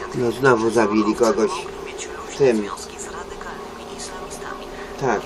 No znowu zabili kogoś tym. Tak.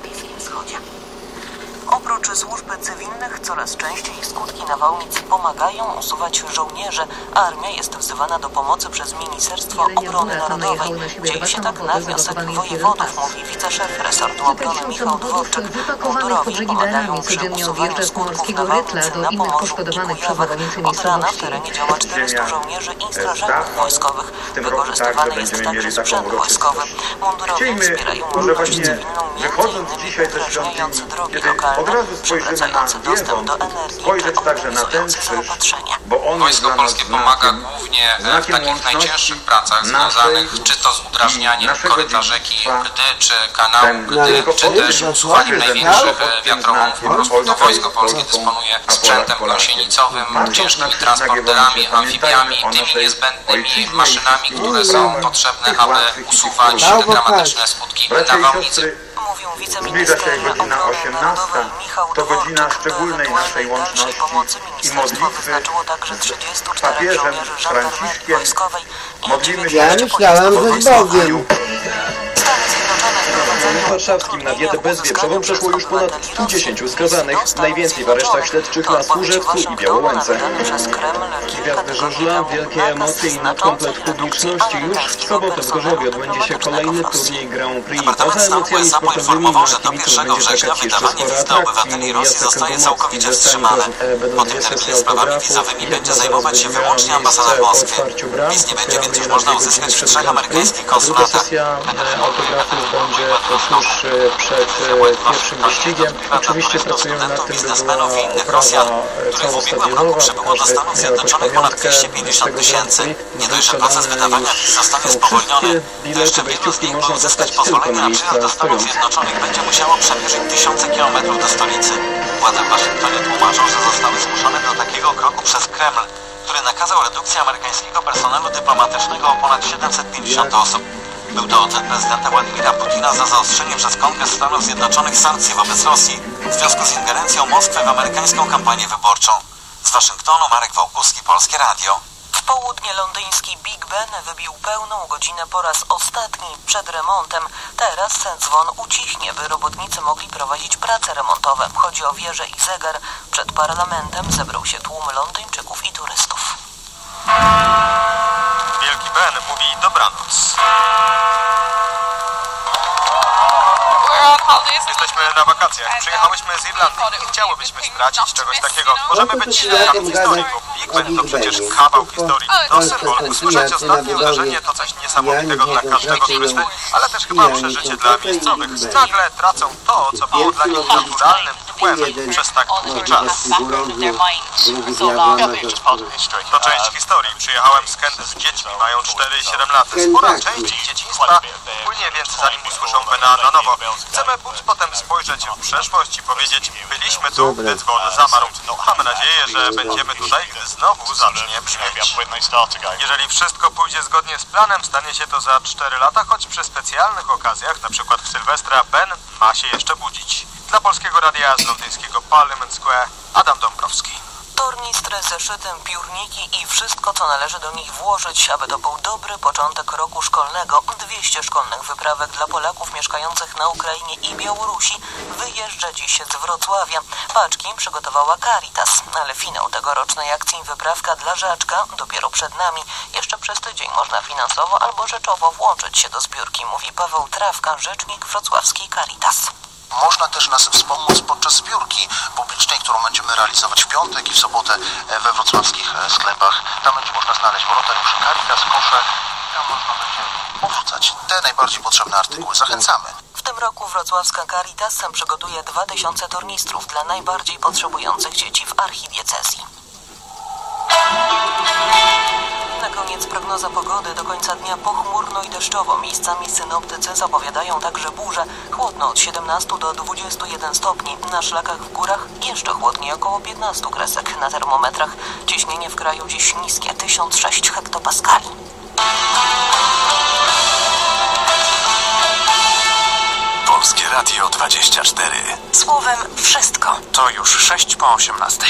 Oprócz służb cywilnych coraz częściej skutki nawałnic pomagają usuwać żołnierze. Armia jest wzywana do pomocy przez Ministerstwo Obrony Narodowej. Dzieje się tak na wniosek wojewodów, mówi wiceszef resortu obrony Michał Dworczyk. Mundurowi pomagają przy usuwaniu skutków nawałnic na Pomorzu i Kujawie. Od rana w terenie działa 400 żołnierzy i strażaków wojskowych. Wykorzystywany jest także sprzęt wojskowy. Mundurowi wspierają ludność cywilną m.in. udrażniając drogi lokalne, od razu spojrzymy na Giewont, spojrzeć także na ten krzyż, bo on Wojsko Polskie pomaga głównie w takich najcięższych pracach związanych czy to z udrażnianiem koryta rzeki Gdy, czy kanału Gdy, czy też usuwaniem największych wiatrołomów. To Wojsko Polskie dysponuje sprzętem gąsienicowym, ciężkimi transporterami, amfibiami, tymi niezbędnymi maszynami, które są potrzebne, aby usuwać dramatyczne skutki nawałnicy. Zbliża się godzina 18, to godzina szczególnej naszej łączności i modlitwy z papieżem Franciszkiem. Modlimy się Ja myślałem, że z Bogiem. W warszawskim na dietę bezwieprzową przeszło już ponad 110 skazanych, najwięcej w aresztach śledczych na Służewcu i Białołęce. Gwiazdy żużla, wielkie emocje i nadkomplet publiczności. Już w sobotę w Gorzowie odbędzie się kolejny turniej Grand Prix. Poza emocjami sportowymi na kibiców będzie czekać jeszcze sporo atrakcji. Jacek Komorowski zostanie będą dwie sesje autografów, jedna zaraz będzie miała miejsce po otwarciu bram. Otwieramy jeden z godziny przed Grand Prix. Druga sesja autografów będzie tuż przed pierwszym wyścigiem. Oczywiście pracujemy nad tym, by była oprawa całostadionowa. Każdy miał jakąś pamiątkę z tego Grand Prix. Wysprzedane już są wszystkie bilety, wejściówki można dostać tylko na miejsca stojące. Będzie musiało przemierzyć tysiące kilometrów do stolicy. Władze w Waszyngtonie tłumaczą, że zostały zmuszone do takiego kroku przez Kreml, który nakazał redukcję amerykańskiego personelu dyplomatycznego o ponad 750 osób. Był to odwet prezydenta Władimira Putina za zaostrzenie przez Kongres Stanów Zjednoczonych sankcji wobec Rosji w związku z ingerencją Moskwy w amerykańską kampanię wyborczą. Z Waszyngtonu Marek Wałkuski, Polskie Radio. W południe londyński Big Ben wybił pełną godzinę po raz ostatni przed remontem. Teraz dzwon ucichnie, by robotnicy mogli prowadzić prace remontowe. Chodzi o wieżę i zegar. Przed parlamentem zebrał się tłum Londyńczyków i turystów. Wielki Ben mówi dobranoc. Jesteśmy na wakacjach. Przyjechałyśmy z Irlandii. Nie chciałybyśmy stracić czegoś takiego. Możemy być świadkami historii, bo Big Ben to przecież kawał historii. To symbol. Usłyszeć ostatnie uderzenie to coś niesamowitego dla każdego turysty, ale też chyba przeżycie dla miejscowych. Nagle tracą to, co było dla nich naturalnym tłem przez tak długi czas. To część historii. Przyjechałem z Kent z dziećmi, mają 4 i 7 lat. Spora część ich dzieciństwa płynie więc zanim usłyszą Bena na nowo. Chcemy móc potem spojrzeć w przeszłość i powiedzieć, byliśmy tu, gdy dzwon zamarł. Mamy nadzieję, że będziemy tutaj, gdy znowu zacznie brzmieć. Jeżeli wszystko pójdzie zgodnie z planem, stanie się to za 4 lata, choć przy specjalnych okazjach, na przykład w Sylwestra, Ben ma się jeszcze budzić. Dla Polskiego Radia z londyńskiego Parliament Square, Adam Dąbrowski. Tornistry, zeszyty, piórniki i wszystko, co należy do nich włożyć, aby to był dobry początek roku szkolnego. 200 szkolnych wyprawek dla Polaków mieszkających na Ukrainie i Białorusi wyjeżdża dziś z Wrocławia. Paczki przygotowała Caritas, ale finał tegorocznej akcji Wyprawka dla Żaczka dopiero przed nami. Jeszcze przez tydzień można finansowo albo rzeczowo włączyć się do zbiórki, mówi Paweł Trawka, rzecznik wrocławskiej Caritas. Można też nas wspomóc podczas zbiórki publicznej, którą będziemy realizować w piątek i w sobotę we wrocławskich sklepach. Tam będzie można znaleźć wolontariuszy Caritas, kosze i tam można będzie porzucać te najbardziej potrzebne artykuły. Zachęcamy. W tym roku wrocławska Caritas przygotuje 2000 tornistrów dla najbardziej potrzebujących dzieci w archidiecezji. Na koniec prognoza pogody. Do końca dnia pochmurno i deszczowo. Miejscami synoptycy zapowiadają także burze. Chłodno od 17 do 21 stopni. Na szlakach w górach jeszcze chłodniej, około 15 kresek. Na termometrach ciśnienie w kraju dziś niskie, 1006 hektopaskali. Polskie Radio 24. Słowem wszystko. To już 6 po 18.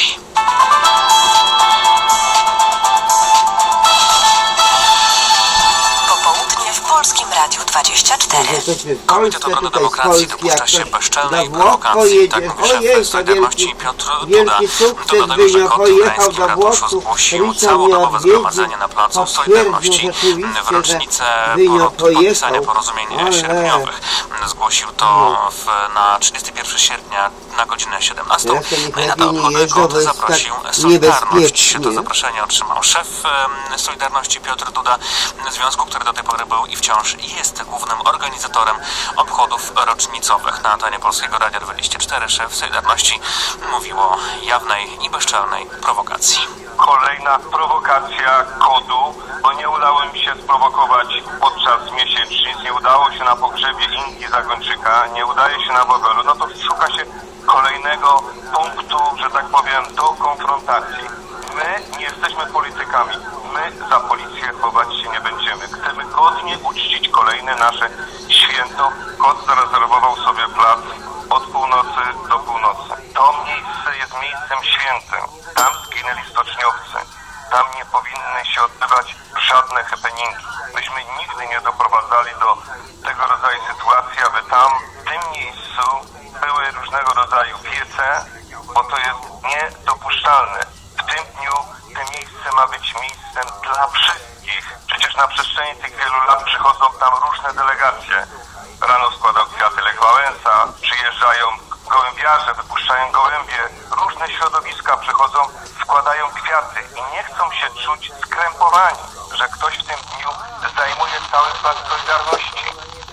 Polskim Radiu 24. Jesteśmy w Komitet Polsce, Obrony tutaj z Demokracji Polski, dopuszcza jak się ktoś bezczelnej do Włoch prowokacji. Tak pojedzie, mówi szef ojej, to Solidarności Piotr Duda. wielki sukces, Dodał tego, że Wynio KOD w pojechał Gdańskim do ratuszu Włoch, zgłosił Rica całodobowe mnie odwiedził, zgromadzenie na Placu potwierdził Solidarności rzeczywiście, w rocznicę że Wynio podpisania pojechał, porozumień ale sierpniowych. Zgłosił to na 31 sierpnia na godzinę 17. Teraz to niech Na te lepiej nie obchody jeżdżą, KOD bo jest zaprosił tak Solidarność. niebezpiecznie. To zaproszenie otrzymał szef Solidarności Piotr Duda, związku, który do tej pory był i wciąż jest głównym organizatorem obchodów rocznicowych. Na antenie Polskiego Radia 24 szef Solidarności mówił o jawnej i bezczelnej prowokacji. Kolejna prowokacja KOD-u, bo nie udało mi się sprowokować podczas miesięcznic, nie udało się na pogrzebie Ingi Zagończyka, nie udaje się na Wawelu, no to szuka się kolejnego punktu, że tak powiem, do konfrontacji. My nie jesteśmy politykami, my za policję chować się nie będziemy. Chcemy godnie uczcić kolejne nasze święto. KOD zarezerwował sobie plac od północy do północy. To miejsce jest miejscem świętym. Tam zginęli stoczniowcy. Tam nie powinny się odbywać żadne happeningi. Myśmy nigdy nie doprowadzali do tego rodzaju sytuacji, aby tam, w tym miejscu, były różnego rodzaju piece, bo to jest niedopuszczalne. W tym dniu to miejsce ma być miejscem dla wszystkich. Przecież na przestrzeni tych wielu lat przychodzą tam różne delegacje. Rano składał kwiaty Lech Wałęsa, przyjeżdżają gołębiarze, wypuszczają gołębie. Różne środowiska przychodzą, składają kwiaty i nie chcą się czuć skrępowani, że ktoś w tym dniu zajmuje cały plac Solidarności.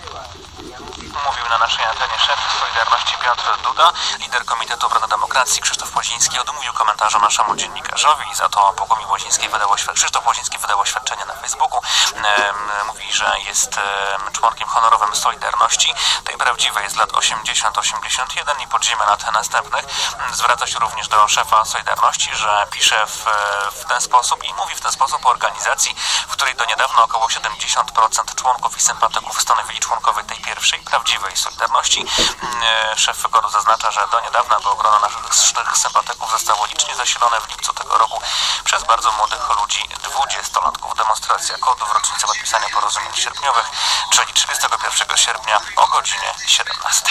Mówił na naszej antenie szef Solidarności Piotr Duda. Lider Komitetu Obrony Demokracji Krzysztof Łoziński odmówił komentarza naszemu dziennikarzowi i za to pułkownik Krzysztof Łoziński wydał oświadczenie na Facebooku. Mówi, że jest członkiem honorowym Solidarności, tej prawdziwej z lat 80-81 i podziemia lat następnych. Zwraca się również do szefa Solidarności, że pisze w ten sposób i mówi w ten sposób o organizacji, w której do niedawna około 70% członków i sympatyków stanowili członkowie tej pierwszej, prawdziwej Solidarności. Szef KOD-u zaznacza, że do niedawna grono naszych sympatyków zostało licznie zasilone w lipcu tego roku przez bardzo młodych ludzi, 20-latków. Demonstracja KOD-u w rocznicę podpisania porozumień sierpniowych, czyli 31 sierpnia o godzinie 17.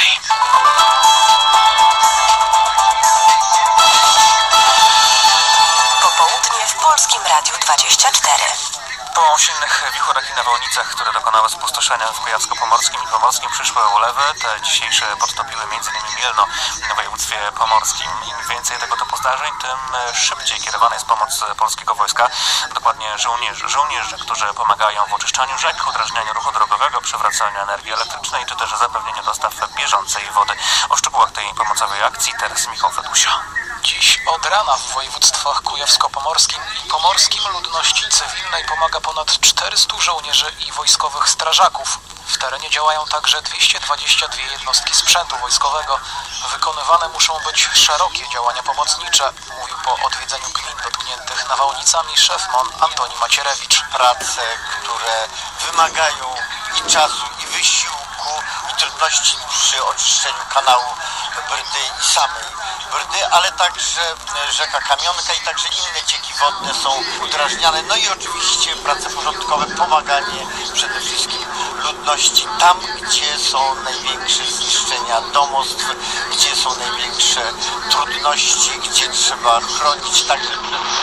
Popołudnie w Polskim Radiu 24. Po silnych wichurach i nawałnicach, które dokonały spustoszenia w Kujawsko-Pomorskim i Pomorskim, przyszłe ulewy. Te dzisiejsze podtopiły m.in. Mielno w województwie pomorskim. Im więcej tego typu zdarzeń, tym szybciej kierowana jest pomoc polskiego wojska, dokładnie żołnierzy, którzy pomagają w oczyszczaniu rzek, udrażnianiu ruchu drogowego, przywracaniu energii elektrycznej, czy też zapewnieniu dostaw bieżącej wody. O szczegółach tej pomocowej akcji teraz Michał Fetusio. Dziś od rana w województwach kujawsko-pomorskim i pomorskim ludności cywilnej pomaga ponad 400 żołnierzy i wojskowych strażaków. W terenie działają także 222 jednostki sprzętu wojskowego. Wykonywane muszą być szerokie działania pomocnicze, mówił po odwiedzeniu gmin dotkniętych nawałnicami szef MON Antoni Macierewicz. Prace, które wymagają i czasu, i wysiłku, i trudności przy oczyszczeniu kanału Brdy i samej Brdy, ale także rzeka Kamionka i także inne cieki wodne są udrażniane. No i oczywiście prace porządkowe, pomaganie przede wszystkim ludności tam, gdzie są największe zniszczenia domostw, gdzie są największe trudności, gdzie trzeba chronić także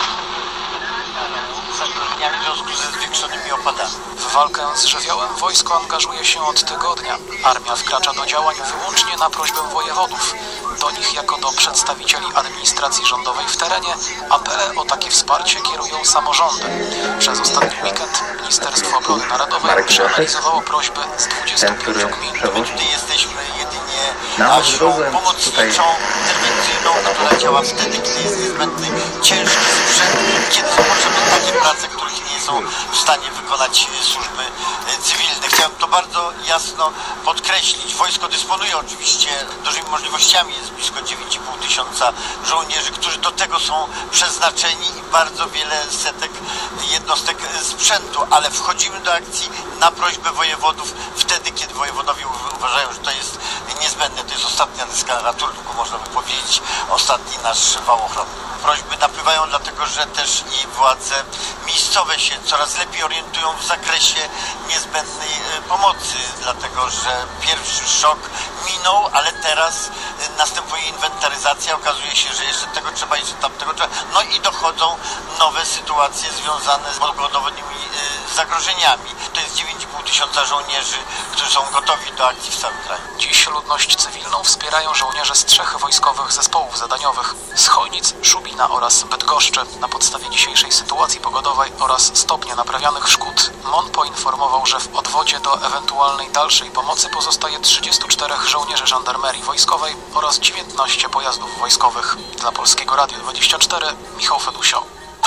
zagrożeniami w związku ze zwiększonymi opadami. W walkę z żywiołem wojsko angażuje się od tygodnia. Armia wkracza do działań wyłącznie na prośbę wojewodów. Do nich jako do przedstawicieli administracji rządowej w terenie apele o takie wsparcie kierują samorządy. Przez ostatni weekend Ministerstwo Obrony Narodowej przeanalizowało prośby z 25 gmin. Gdy jesteśmy jedynie Asią pomocniczą, interwencyjną, która działa wtedy, kiedy jest niezbędny ciężki sprzęt, kiedy są potrzebne takie prace, których nie są w stanie wykonać służby cywilne. Chciałem to bardzo jasno podkreślić. Wojsko dysponuje oczywiście dużymi możliwościami, jest blisko 9,5 tysiąca żołnierzy, którzy do tego są przeznaczeni i bardzo wiele setek jednostek sprzętu, ale wchodzimy do akcji na prośbę wojewodów wtedy, kiedy wojewodowie uważają, że to jest niezbędny. To jest ostatnia deska ratunku, można by powiedzieć, ostatni nasz wał ochronny. Prośby napływają dlatego, że też i władze miejscowe się coraz lepiej orientują w zakresie niezbędnej pomocy, dlatego że pierwszy szok minął, ale teraz następuje inwentaryzacja, okazuje się, że jeszcze tego trzeba, jeszcze tamtego trzeba, no i dochodzą nowe sytuacje związane z podgłodowymi zagrożeniami. To jest 9,5 tysiąca żołnierzy, którzy są gotowi do akcji w całym kraju. Dziś ludność cywilną wspierają żołnierze z 3 wojskowych zespołów zadaniowych z Chojnic, Szubina oraz Bydgoszczy. Na podstawie dzisiejszej sytuacji pogodowej oraz stopnia naprawianych szkód MON poinformował, że w odwodzie do ewentualnej dalszej pomocy pozostaje 34 żołnierzy żandarmerii wojskowej oraz 19 pojazdów wojskowych. Dla Polskiego Radia 24 Michał Fedusio.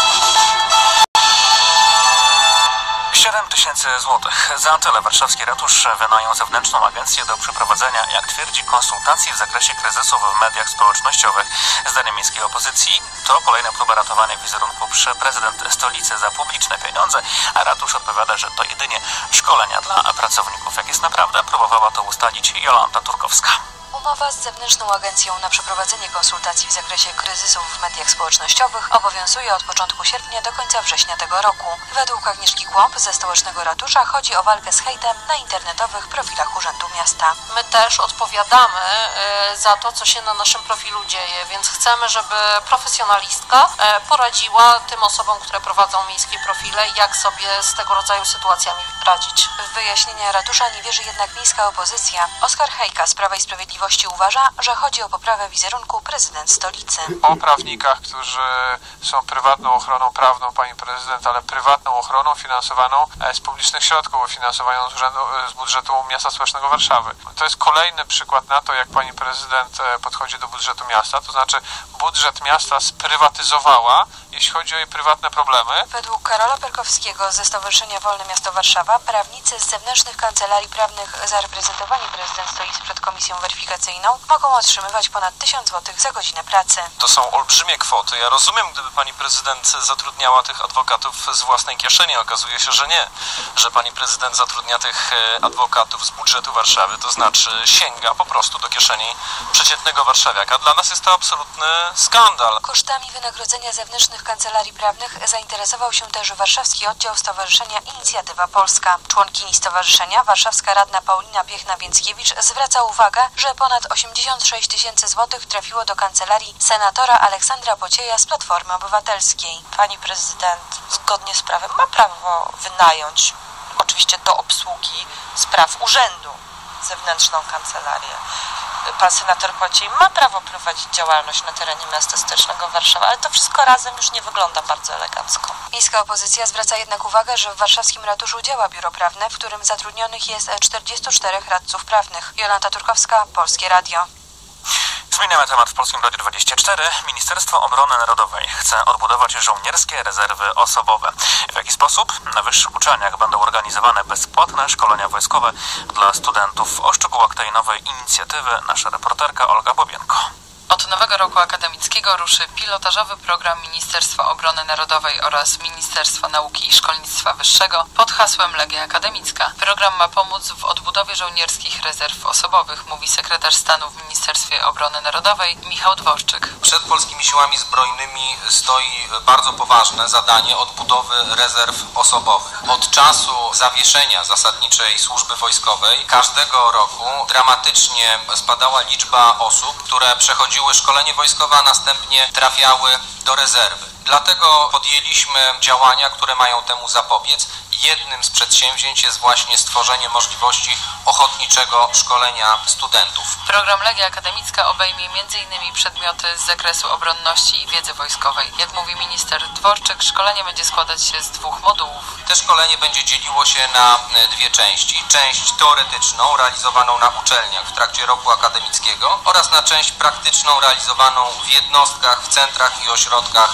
7 000 złotych. Za tyle warszawski ratusz wynajął zewnętrzną agencję do przeprowadzenia, jak twierdzi, konsultacji w zakresie kryzysów w mediach społecznościowych. Zdaniem miejskiej opozycji to kolejna próba ratowania wizerunku przez prezydent stolicy za publiczne pieniądze, a ratusz odpowiada, że to jedynie szkolenia dla pracowników. Jak jest naprawdę, próbowała to ustalić Jolanta Turkowska. Umowa z zewnętrzną agencją na przeprowadzenie konsultacji w zakresie kryzysów w mediach społecznościowych obowiązuje od początku sierpnia do końca września tego roku. Według Agnieszki Kłąb ze stołecznego ratusza chodzi o walkę z hejtem na internetowych profilach Urzędu Miasta. My też odpowiadamy za to, co się na naszym profilu dzieje, więc chcemy, żeby profesjonalistka poradziła tym osobom, które prowadzą miejskie profile, jak sobie z tego rodzaju sytuacjami radzić. W wyjaśnienia ratusza nie wierzy jednak miejska opozycja. Oskar Hejka z Prawa i Sprawiedliwości uważa, że chodzi o poprawę wizerunku prezydent stolicy. O prawnikach, którzy są prywatną ochroną prawną pani prezydent, ale prywatną ochroną finansowaną z publicznych środków, finansowaną z budżetu miasta stołecznego Warszawy. To jest kolejny przykład na to, jak pani prezydent podchodzi do budżetu miasta, to znaczy budżet miasta sprywatyzowała, jeśli chodzi o jej prywatne problemy. Według Karola Perkowskiego ze Stowarzyszenia Wolne Miasto Warszawa prawnicy z zewnętrznych kancelarii prawnych za reprezentowanie prezydent stolicy przed komisją weryfikacyjną mogą otrzymywać ponad 1000 zł za godzinę pracy. To są olbrzymie kwoty. Ja rozumiem, gdyby pani prezydent zatrudniała tych adwokatów z własnej kieszeni. Okazuje się, że nie. Że pani prezydent zatrudnia tych adwokatów z budżetu Warszawy, to znaczy sięga po prostu do kieszeni przeciętnego warszawiaka. Dla nas jest to absolutny skandal. Kosztami wynagrodzenia zewnętrznych kancelarii prawnych zainteresował się też warszawski oddział Stowarzyszenia Inicjatywa Polska. Członkini stowarzyszenia, warszawska radna Paulina Piechna-Więckiewicz, zwraca uwagę, że ponad 86 000 złotych trafiło do kancelarii senatora Aleksandra Pocieja z Platformy Obywatelskiej. Pani prezydent zgodnie z prawem ma prawo wynająć, oczywiście do obsługi spraw urzędu, zewnętrzną kancelarię. Pan senator Pociej ma prawo prowadzić działalność na terenie miasta stołecznego Warszawy, ale to wszystko razem już nie wygląda bardzo elegancko. Miejska opozycja zwraca jednak uwagę, że w warszawskim ratuszu działa biuro prawne, w którym zatrudnionych jest 44 radców prawnych. Jolanta Turkowska, Polskie Radio. Zmieniamy temat w Polskim Radiu 24. Ministerstwo Obrony Narodowej chce odbudować żołnierskie rezerwy osobowe. W jaki sposób? Na wyższych uczelniach będą organizowane bezpłatne szkolenia wojskowe dla studentów. O szczegółach tej nowej inicjatywy nasza reporterka Olga Bobienko. Od nowego roku akademickiego ruszy pilotażowy program Ministerstwa Obrony Narodowej oraz Ministerstwa Nauki i Szkolnictwa Wyższego pod hasłem Legia Akademicka. Program ma pomóc w odbudowie żołnierskich rezerw osobowych, mówi sekretarz stanu w Ministerstwie Obrony Narodowej Michał Dworczyk. Przed polskimi siłami zbrojnymi stoi bardzo poważne zadanie odbudowy rezerw osobowych. Od czasu zawieszenia zasadniczej służby wojskowej każdego roku dramatycznie spadała liczba osób, które przechodziły szkolenie wojskowe, a następnie trafiały do rezerwy. Dlatego podjęliśmy działania, które mają temu zapobiec. Jednym z przedsięwzięć jest właśnie stworzenie możliwości ochotniczego szkolenia studentów. Program Legia Akademicka obejmie m.in. przedmioty z zakresu obronności i wiedzy wojskowej. Jak mówi minister Dworczyk, szkolenie będzie składać się z 2 modułów. Te szkolenie będzie dzieliło się na 2 części. Część teoretyczną, realizowaną na uczelniach w trakcie roku akademickiego oraz na część praktyczną, realizowaną w jednostkach, w centrach i ośrodkach wojskowych.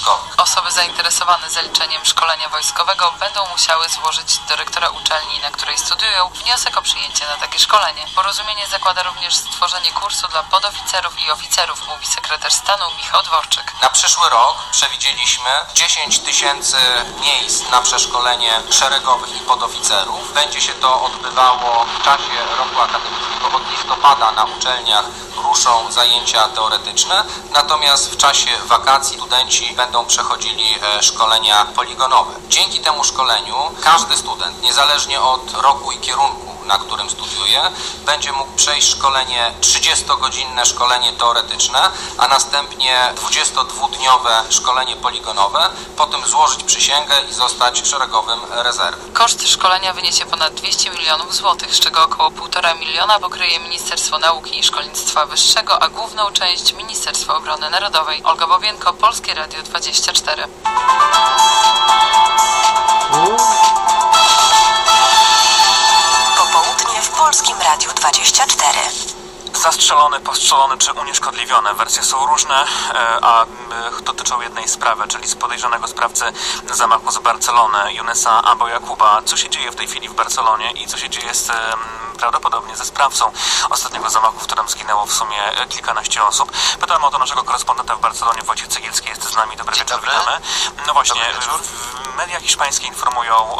wojskowych. Osoby zainteresowane zaliczeniem szkolenia wojskowego będą musiały złożyć do rektora uczelni, na której studiują, wniosek o przyjęcie na takie szkolenie. Porozumienie zakłada również stworzenie kursu dla podoficerów i oficerów, mówi sekretarz stanu Michał Dworczyk. Na przyszły rok przewidzieliśmy 10 000 miejsc na przeszkolenie szeregowych i podoficerów. Będzie się to odbywało w czasie roku akademickiego. Od listopada na uczelniach ruszą zajęcia teoretyczne, natomiast w czasie wakacji studenci będą przechodzili szkolenia poligonowe. Dzięki temu szkoleniu każdy student, niezależnie od roku i kierunku, na którym studiuje, będzie mógł przejść szkolenie 30-godzinne szkolenie teoretyczne, a następnie 22-dniowe szkolenie poligonowe, potem złożyć przysięgę i zostać szeregowym rezerwy. Koszt szkolenia wyniesie ponad 200 milionów złotych, z czego około 1,5 miliona pokryje Ministerstwo Nauki i Szkolnictwa Wyższego, a główną część Ministerstwo Obrony Narodowej. Olga Bobienko, Polskie Radio 24. Popołudnie w Polskim Radiu 24. Zastrzelony, postrzelony czy unieszkodliwiony. Wersje są różne, a dotyczą jednej sprawy, czyli z podejrzanego sprawcy zamachu z Barcelony, Younesa Abu Yaquba. Co się dzieje w tej chwili w Barcelonie i co się dzieje prawdopodobnie ze sprawcą ostatniego zamachu, w którym zginęło w sumie kilkanaście osób. Pytałem o to naszego korespondenta w Barcelonie, Wojciech Cegielski jest z nami. Dobry wieczór, witamy. No właśnie, media hiszpańskie informują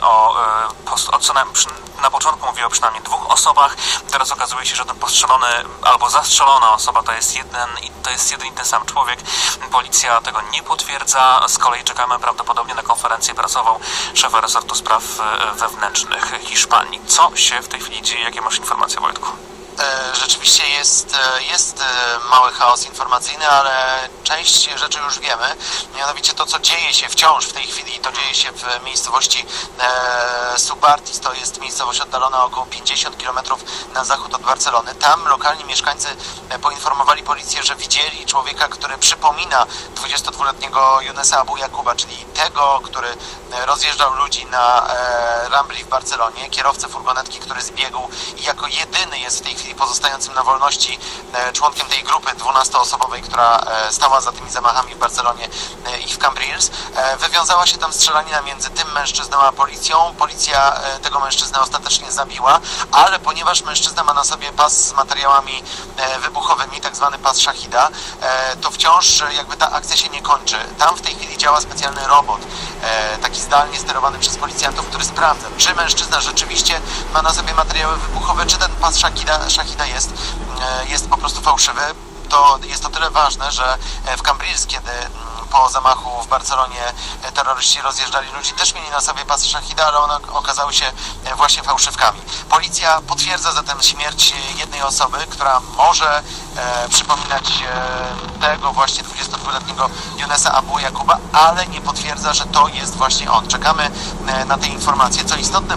na początku mówiło o przynajmniej 2 osobach, teraz okazuje się, że ten postrzelony albo zastrzelona osoba to jest jeden i ten sam człowiek. Policja tego nie potwierdza, z kolei czekamy prawdopodobnie na konferencję prasową szefa resortu spraw wewnętrznych Hiszpanii. Co się w tej chwili dzieje? Jakie masz informacje, Wojtku? Rzeczywiście jest mały chaos informacyjny, ale część rzeczy już wiemy. Mianowicie to, co dzieje się wciąż w tej chwili, to dzieje się w miejscowości Subartis. To jest miejscowość oddalona około 50 km na zachód od Barcelony. Tam lokalni mieszkańcy poinformowali policję, że widzieli człowieka, który przypomina 22-letniego Younesa Abu Yaquba, czyli tego, który rozjeżdżał ludzi na Rambli w Barcelonie, kierowcę furgonetki, który zbiegł i jako jedyny jest w tej chwili pozostającym na wolności członkiem tej grupy 12-osobowej, która stała za tymi zamachami w Barcelonie i w Cambrils. Wywiązała się tam strzelanina między tym mężczyzną a policją. Policja tego mężczyznę ostatecznie zabiła, ale ponieważ mężczyzna ma na sobie pas z materiałami wybuchowymi, tak zwany pas Shahida, to wciąż jakby ta akcja się nie kończy. Tam w tej chwili działa specjalny robot, taki zdalnie sterowany przez policjantów, który sprawdza, czy mężczyzna rzeczywiście ma na sobie materiały wybuchowe, czy ten pas Shahida jest po prostu fałszywy. To jest o tyle ważne, że w Cambrils, kiedy po zamachu w Barcelonie terroryści rozjeżdżali ludzi, też mieli na sobie pasy Shahida, ale one okazały się właśnie fałszywkami. Policja potwierdza zatem śmierć jednej osoby, która może przypominać tego właśnie 22-letniego Younesa Abu Yaquba, ale nie potwierdza, że to jest właśnie on. Czekamy na te informacje. Co istotne,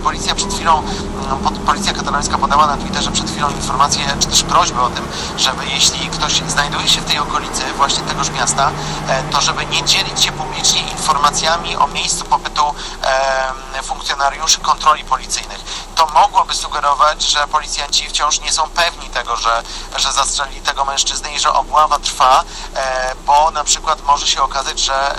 policja katalońska podała na Twitterze przed chwilą informację, czy też prośbę o tym, żeby jeśli ktoś znajduje się w tej okolicy właśnie tegoż miasta, to żeby nie dzielić się publicznie informacjami o miejscu pobytu funkcjonariuszy kontroli policyjnych. To mogłoby sugerować, że policjanci wciąż nie są pewni tego, że zastrzelili tego mężczyznę i że obława trwa, bo na przykład może się okazać, że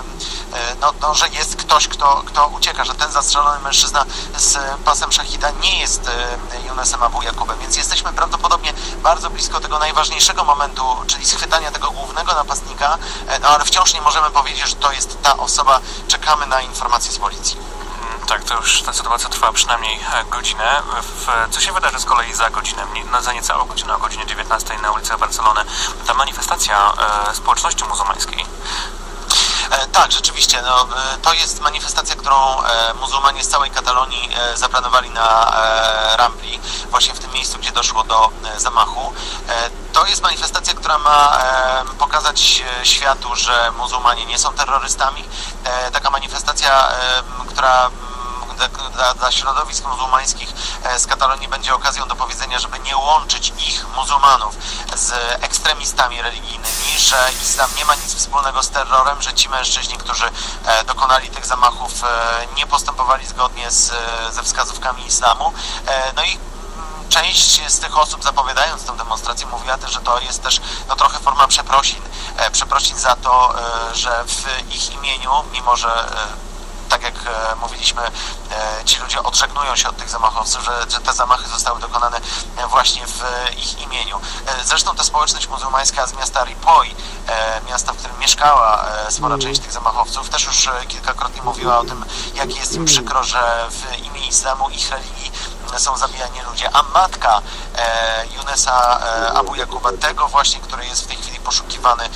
że jest ktoś, kto ucieka, że ten zastrzelony mężczyzna z pasem Shahida nie jest Younasem Abu Yaqubem, więc jesteśmy prawdopodobnie bardzo blisko tego najważniejszego momentu, czyli schwytania tego głównego napastnika, ale wciąż nie możemy powiedzieć, że to jest ta osoba. Czekamy na informacje z policji. Tak, to już ta sytuacja trwa przynajmniej godzinę. Co się wydarzy z kolei za godzinę, za niecałą godzinę, o godzinie 19 na ulicach Barcelony? Ta manifestacja społeczności muzułmańskiej. Tak, rzeczywiście. To jest manifestacja, którą muzułmanie z całej Katalonii zaplanowali na Rambli, właśnie w tym miejscu, gdzie doszło do zamachu. To jest manifestacja, która ma pokazać światu, że muzułmanie nie są terrorystami. Taka manifestacja, która dla środowisk muzułmańskich z Katalonii będzie okazją do powiedzenia, żeby nie łączyć ich, muzułmanów, z ekstremistami religijnymi, że islam nie ma nic wspólnego z terrorem, że ci mężczyźni, którzy dokonali tych zamachów, nie postępowali zgodnie ze wskazówkami islamu. No i część z tych osób, zapowiadając tę demonstrację, mówiła też, że to jest też no, trochę forma przeprosin za to, że w ich imieniu, mimo że tak jak mówiliśmy, ci ludzie odżegnują się od tych zamachowców, że te zamachy zostały dokonane właśnie w ich imieniu. Zresztą ta społeczność muzułmańska z miasta Ripoll, miasta, w którym mieszkała spora część tych zamachowców, też już kilkakrotnie mówiła o tym, jak jest im przykro, że w imię islamu, ich religii są zabijani ludzie. A matka Younesa Abu Yakuba, tego właśnie, który jest w tej chwili poszukiwany,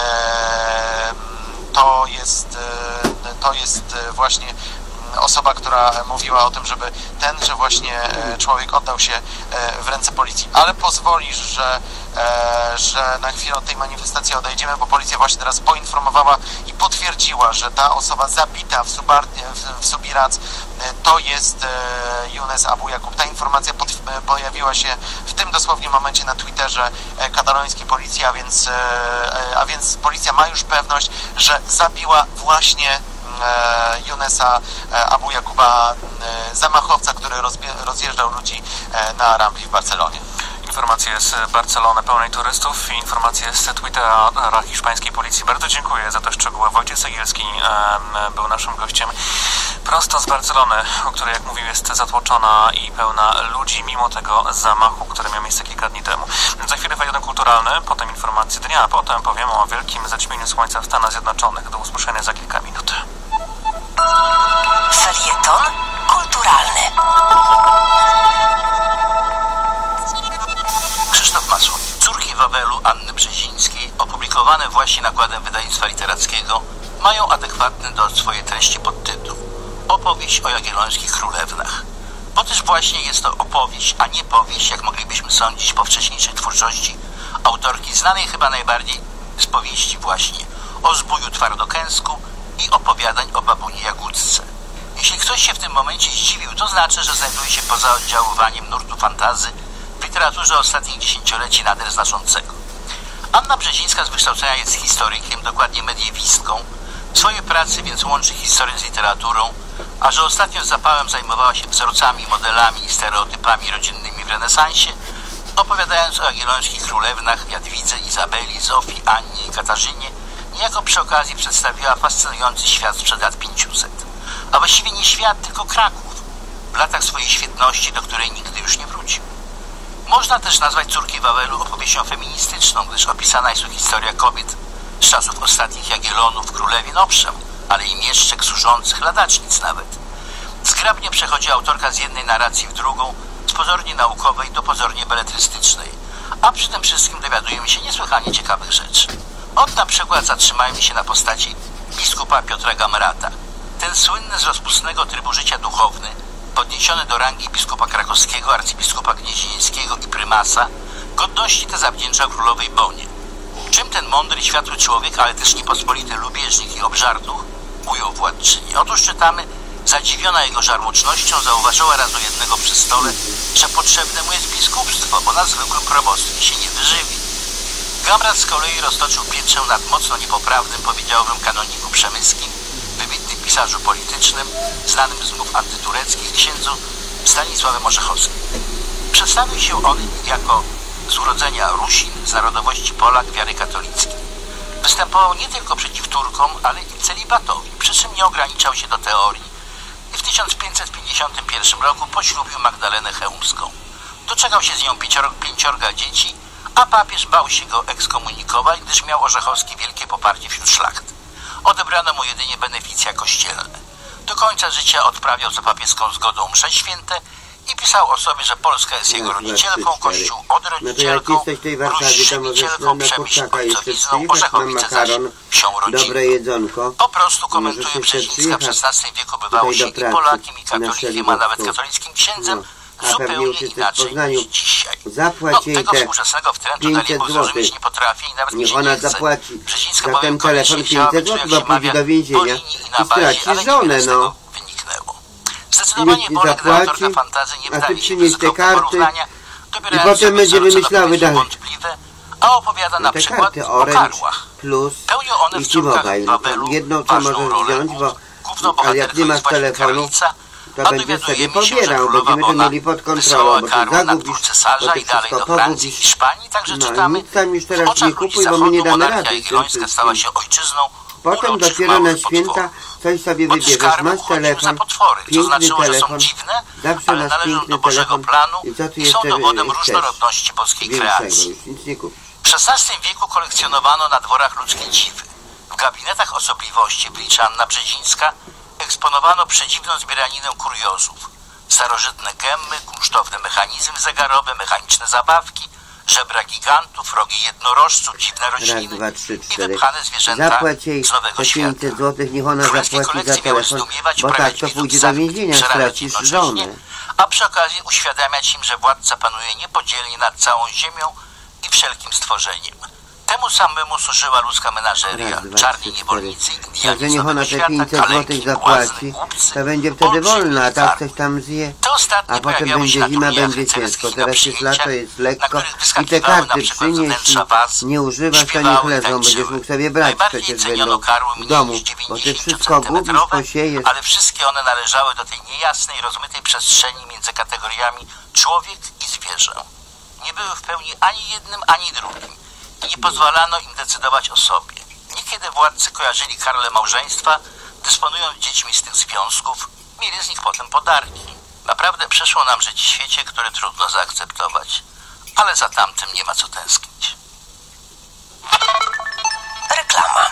to jest właśnie osoba, która mówiła o tym, żeby tenże właśnie człowiek oddał się w ręce policji. Ale pozwolisz, że na chwilę od tej manifestacji odejdziemy, bo policja właśnie teraz poinformowała i potwierdziła, że ta osoba zabita w Subirac to jest Younes Abu Yakub. Ta informacja pojawiła się w tym dosłownie momencie na Twitterze katalońskiej policji, a więc policja ma już pewność, że zabiła właśnie Younesa Abu Yakuba, zamachowca, który rozjeżdżał ludzi na Rambli w Barcelonie. Informacje z Barcelony pełnej turystów i informacje z Twittera hiszpańskiej policji. Bardzo dziękuję za te szczegóły. Wojciech Cegielski był naszym gościem prosto z Barcelony, o której, jak mówił, jest zatłoczona i pełna ludzi, mimo tego zamachu, który miał miejsce kilka dni temu. Za chwilę felieton kulturalny, potem informacje dnia, a potem powiemy o wielkim zaćmieniu słońca w Stanach Zjednoczonych. Do usłyszenia za kilka minut. Felieton kulturalny. Krzysztof Masło. Córki Wawelu Anny Brzezińskiej, opublikowane właśnie nakładem wydawnictwa literackiego, mają adekwatny do swojej treści podtytuł Opowieść o Jagiellońskich Królewnach. Bo też właśnie jest to opowieść, a nie powieść, jak moglibyśmy sądzić po wcześniejszej twórczości autorki znanej chyba najbardziej z powieści właśnie o zbóju Twardokęsku i opowiadań o babuni Jagódzce. Jeśli ktoś się w tym momencie zdziwił, to znaczy, że znajduje się poza oddziaływaniem nurtu fantazy w literaturze ostatnich dziesięcioleci nader znaczącego. Anna Brzezińska z wykształcenia jest historykiem, dokładnie mediewistką. W swojej pracy więc łączy historię z literaturą, a że ostatnio z zapałem zajmowała się wzorcami, modelami i stereotypami rodzinnymi w renesansie, opowiadając o jagiellońskich królewnach Jadwidze, Izabeli, Zofii, Annie i Katarzynie, niejako przy okazji przedstawiła fascynujący świat sprzed lat 500. A właściwie nie świat, tylko Kraków, w latach swojej świetności, do której nigdy już nie wrócił. Można też nazwać Córki Wawelu opowieścią feministyczną, gdyż opisana jest tu historia kobiet z czasów ostatnich Jagiellonów, królewin, owszem, ale i mieszczek służących, ladacznic nawet. Zgrabnie przechodzi autorka z jednej narracji w drugą, z pozornie naukowej do pozornie beletrystycznej, a przy tym wszystkim dowiadujemy się niesłychanie ciekawych rzeczy. Od na przykład zatrzymajmy się na postaci biskupa Piotra Gamrata. Ten słynny z rozpustnego trybu życia duchowny, podniesiony do rangi biskupa krakowskiego, arcybiskupa gnieźnieńskiego i prymasa, godności te zawdzięczał królowej Bonie. Czym ten mądry, światły człowiek, ale też niepospolity lubieżnik i obżarduch ujął władczyni? Otóż czytamy, zadziwiona jego żarłocznością zauważyła raz u jednego przy stole, że potrzebne mu jest biskupstwo, bo na zwykłym probostwie się nie wyżywi. Gamrat z kolei roztoczył pieczę nad mocno niepoprawnym, powiedziałbym, kanoniku przemyskim, wybitnym pisarzu politycznym, znanym z mów antytureckich, księdzu Stanisławem Orzechowskim. Przedstawił się on jako z urodzenia Rusin, z narodowości Polak, wiary katolickiej. Występował nie tylko przeciw Turkom, ale i celibatowi, przy czym nie ograniczał się do teorii i w 1551 roku poślubił Magdalenę Chełmską. Doczekał się z nią pięciorga dzieci, a papież bał się go ekskomunikować, gdyż miał Orzechowski wielkie poparcie wśród szlachty. Odebrano mu jedynie beneficja kościelne. Do końca życia odprawiał za papieską zgodą msze święte i pisał o sobie, że Polska jest jego rodzicielką, Kościół odrodzicielką, Ruś żywicielką, Przemyśl ojcowizną, Orzechowice zaś wsią rodzinną. Po prostu, komentuje Brzezińska, w XVI wieku bywało się i Polakiem, i katolikiem, a nawet katolickim księdzem, zupełnie inaczej niż dzisiaj. No, tego współczesnego wtrętu dalej zrozumieć nie potrafi i nawet mi się nie chce. Brzezińska bowiem koniecznie chciała być, jak się mawia, po linii i na bazie, ale niewiele z tego wyniknęło. Zdecydowanie Bolek dla autorka fantazy nie wdaje się wysokiego porównania, dobierając sobie wzorce wątpliwe, a opowiada na przykład o karłach. Pełnią one w Córkach Wawelu ważną rolę. Główną bohaterką jest właśnie królnica, to będziesz sobie pobierał, będziemy to mieli pod kontrolą, bo ty zagubisz, bo ty wszystko pogubisz. No i nic tam już teraz nie kupuj, bo my nie damy rady. Potem dopiero na święta coś sobie wybierzesz. Masz telefon, piękny telefon, zawsze masz piękny telefon i co tu jeszcze chcesz większego, już nic nie kupisz. W XVI wieku kolekcjonowano na dworach ludzkie dziwy. W gabinetach osobliwości, pisze Anna Brzezińska, eksponowano przedziwną zbieraninę kuriozów. Starożytne gemmy, kunsztowne mechanizmy zegarowe, mechaniczne zabawki, żebra gigantów, rogi jednorożców, dziwne rośliny i wypchane zwierzęta z Nowego Świata. 500 zł niech ona zapłaci za telefon, bo tak to pójdzie do więzienia, stracisz żonę. A przy okazji uświadamiać im, że władca panuje niepodzielnie nad całą ziemią i wszelkim stworzeniem. Temu samemu służyła ludzka menażeria, czarni niewolnicy, Indianie niech ona te 500 zł zapłaci, to będzie wtedy wolna, a tak coś tam zje. A potem będzie zima, będzie ciężko. Teraz jest lato, jest lekko i te karty przynieś i nie używasz, to niech leżą, będziesz mógł sobie brać, przecież będą w domu, bo ty wszystko gubisz, posiejesz. Ale wszystkie one należały do tej niejasnej, rozmytej przestrzeni między kategoriami człowiek i zwierzę. Nie były w pełni ani jednym, ani drugim. I nie pozwalano im decydować o sobie. Niekiedy władcy kojarzyli karle małżeństwa, dysponując dziećmi z tych związków, mieli z nich potem podarki. Naprawdę przyszło nam żyć w świecie, który trudno zaakceptować, ale za tamtym nie ma co tęsknić. Reklama.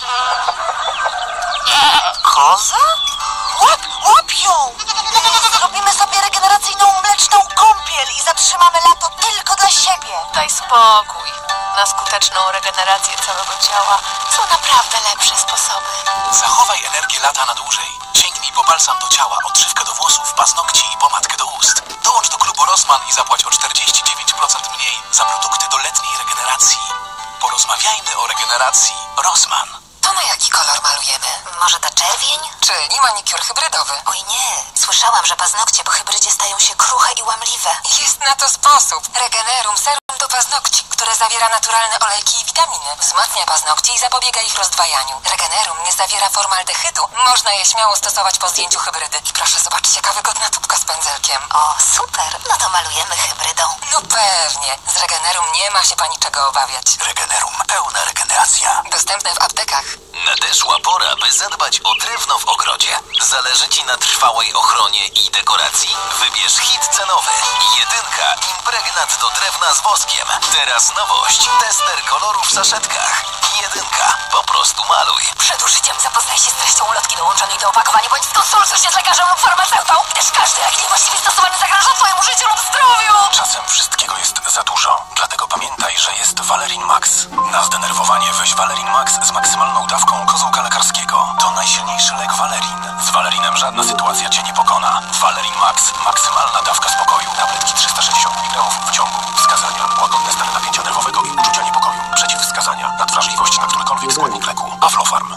Koza? Łap ją! Zrobimy sobie regeneracyjną mleczną kąpiel i zatrzymamy lato tylko dla siebie. Daj spokój. Na skuteczną regenerację całego ciała są naprawdę lepsze sposoby. Zachowaj energię lata na dłużej. Sięgnij po balsam do ciała, odżywkę do włosów, paznokci i pomadkę do ust. Dołącz do klubu Rossmann i zapłać o 49% mniej za produkty do letniej regeneracji. Porozmawiajmy o regeneracji. Rossmann. To na jaki kolor malujemy? Może na czerwień? Czyli manikur hybrydowy? Oj nie, słyszałam, że paznokcie po hybrydzie stają się kruche i łamliwe. Jest na to sposób. Regenerum serum do paznokci, które zawiera naturalne olejki i witaminy. Wzmacnia paznokcie i zapobiega ich rozdwajaniu. Regenerum nie zawiera formaldehydu. Można je śmiało stosować po zdjęciu hybrydy. I proszę zobaczyć, jaka wygodna tubka z pędzelkiem. O, super. No to malujemy hybrydą. No pewnie. Z Regenerum nie ma się pani czego obawiać. Regenerum. Pełna regeneracja. Dostępne w aptekach. Nadeszła pora, by zadbać o drewno w ogrodzie. Zależy Ci na trwałej ochronie i dekoracji? Wybierz hit cenowy. 1. Impregnat do drewna z woskiem. Teraz nowość. Tester kolorów w saszetkach. 1. Po prostu maluj. Przed użyciem zapoznaj się z treścią ulotki dołączonej do opakowania, bądź skonsultuj się z lekarzem lub farmaceutą, gdyż każdy lek niewłaściwie stosowany zagraża Twojemu życiu lub zdrowiu. Czasem wszystkiego jest za dużo. Dlatego pamiętaj, że jest Valerin Max. Na zdenerwowanie weź Valerin Max z maksymalną dawką kozłka lekarskiego. To najsilniejszy lek Valerin. Z Valerinem żadna sytuacja Cię nie pokona. Valerin Max. Maksymalna dawka spokoju. Tabletki 360 mg w ciągu. Wskazania. Łagodne stany napięcia nerwowego i uczucia niepokoju. Przeciwwskazania. Nadwrażliwość na którykolwiek składnik leku. Aflofarm.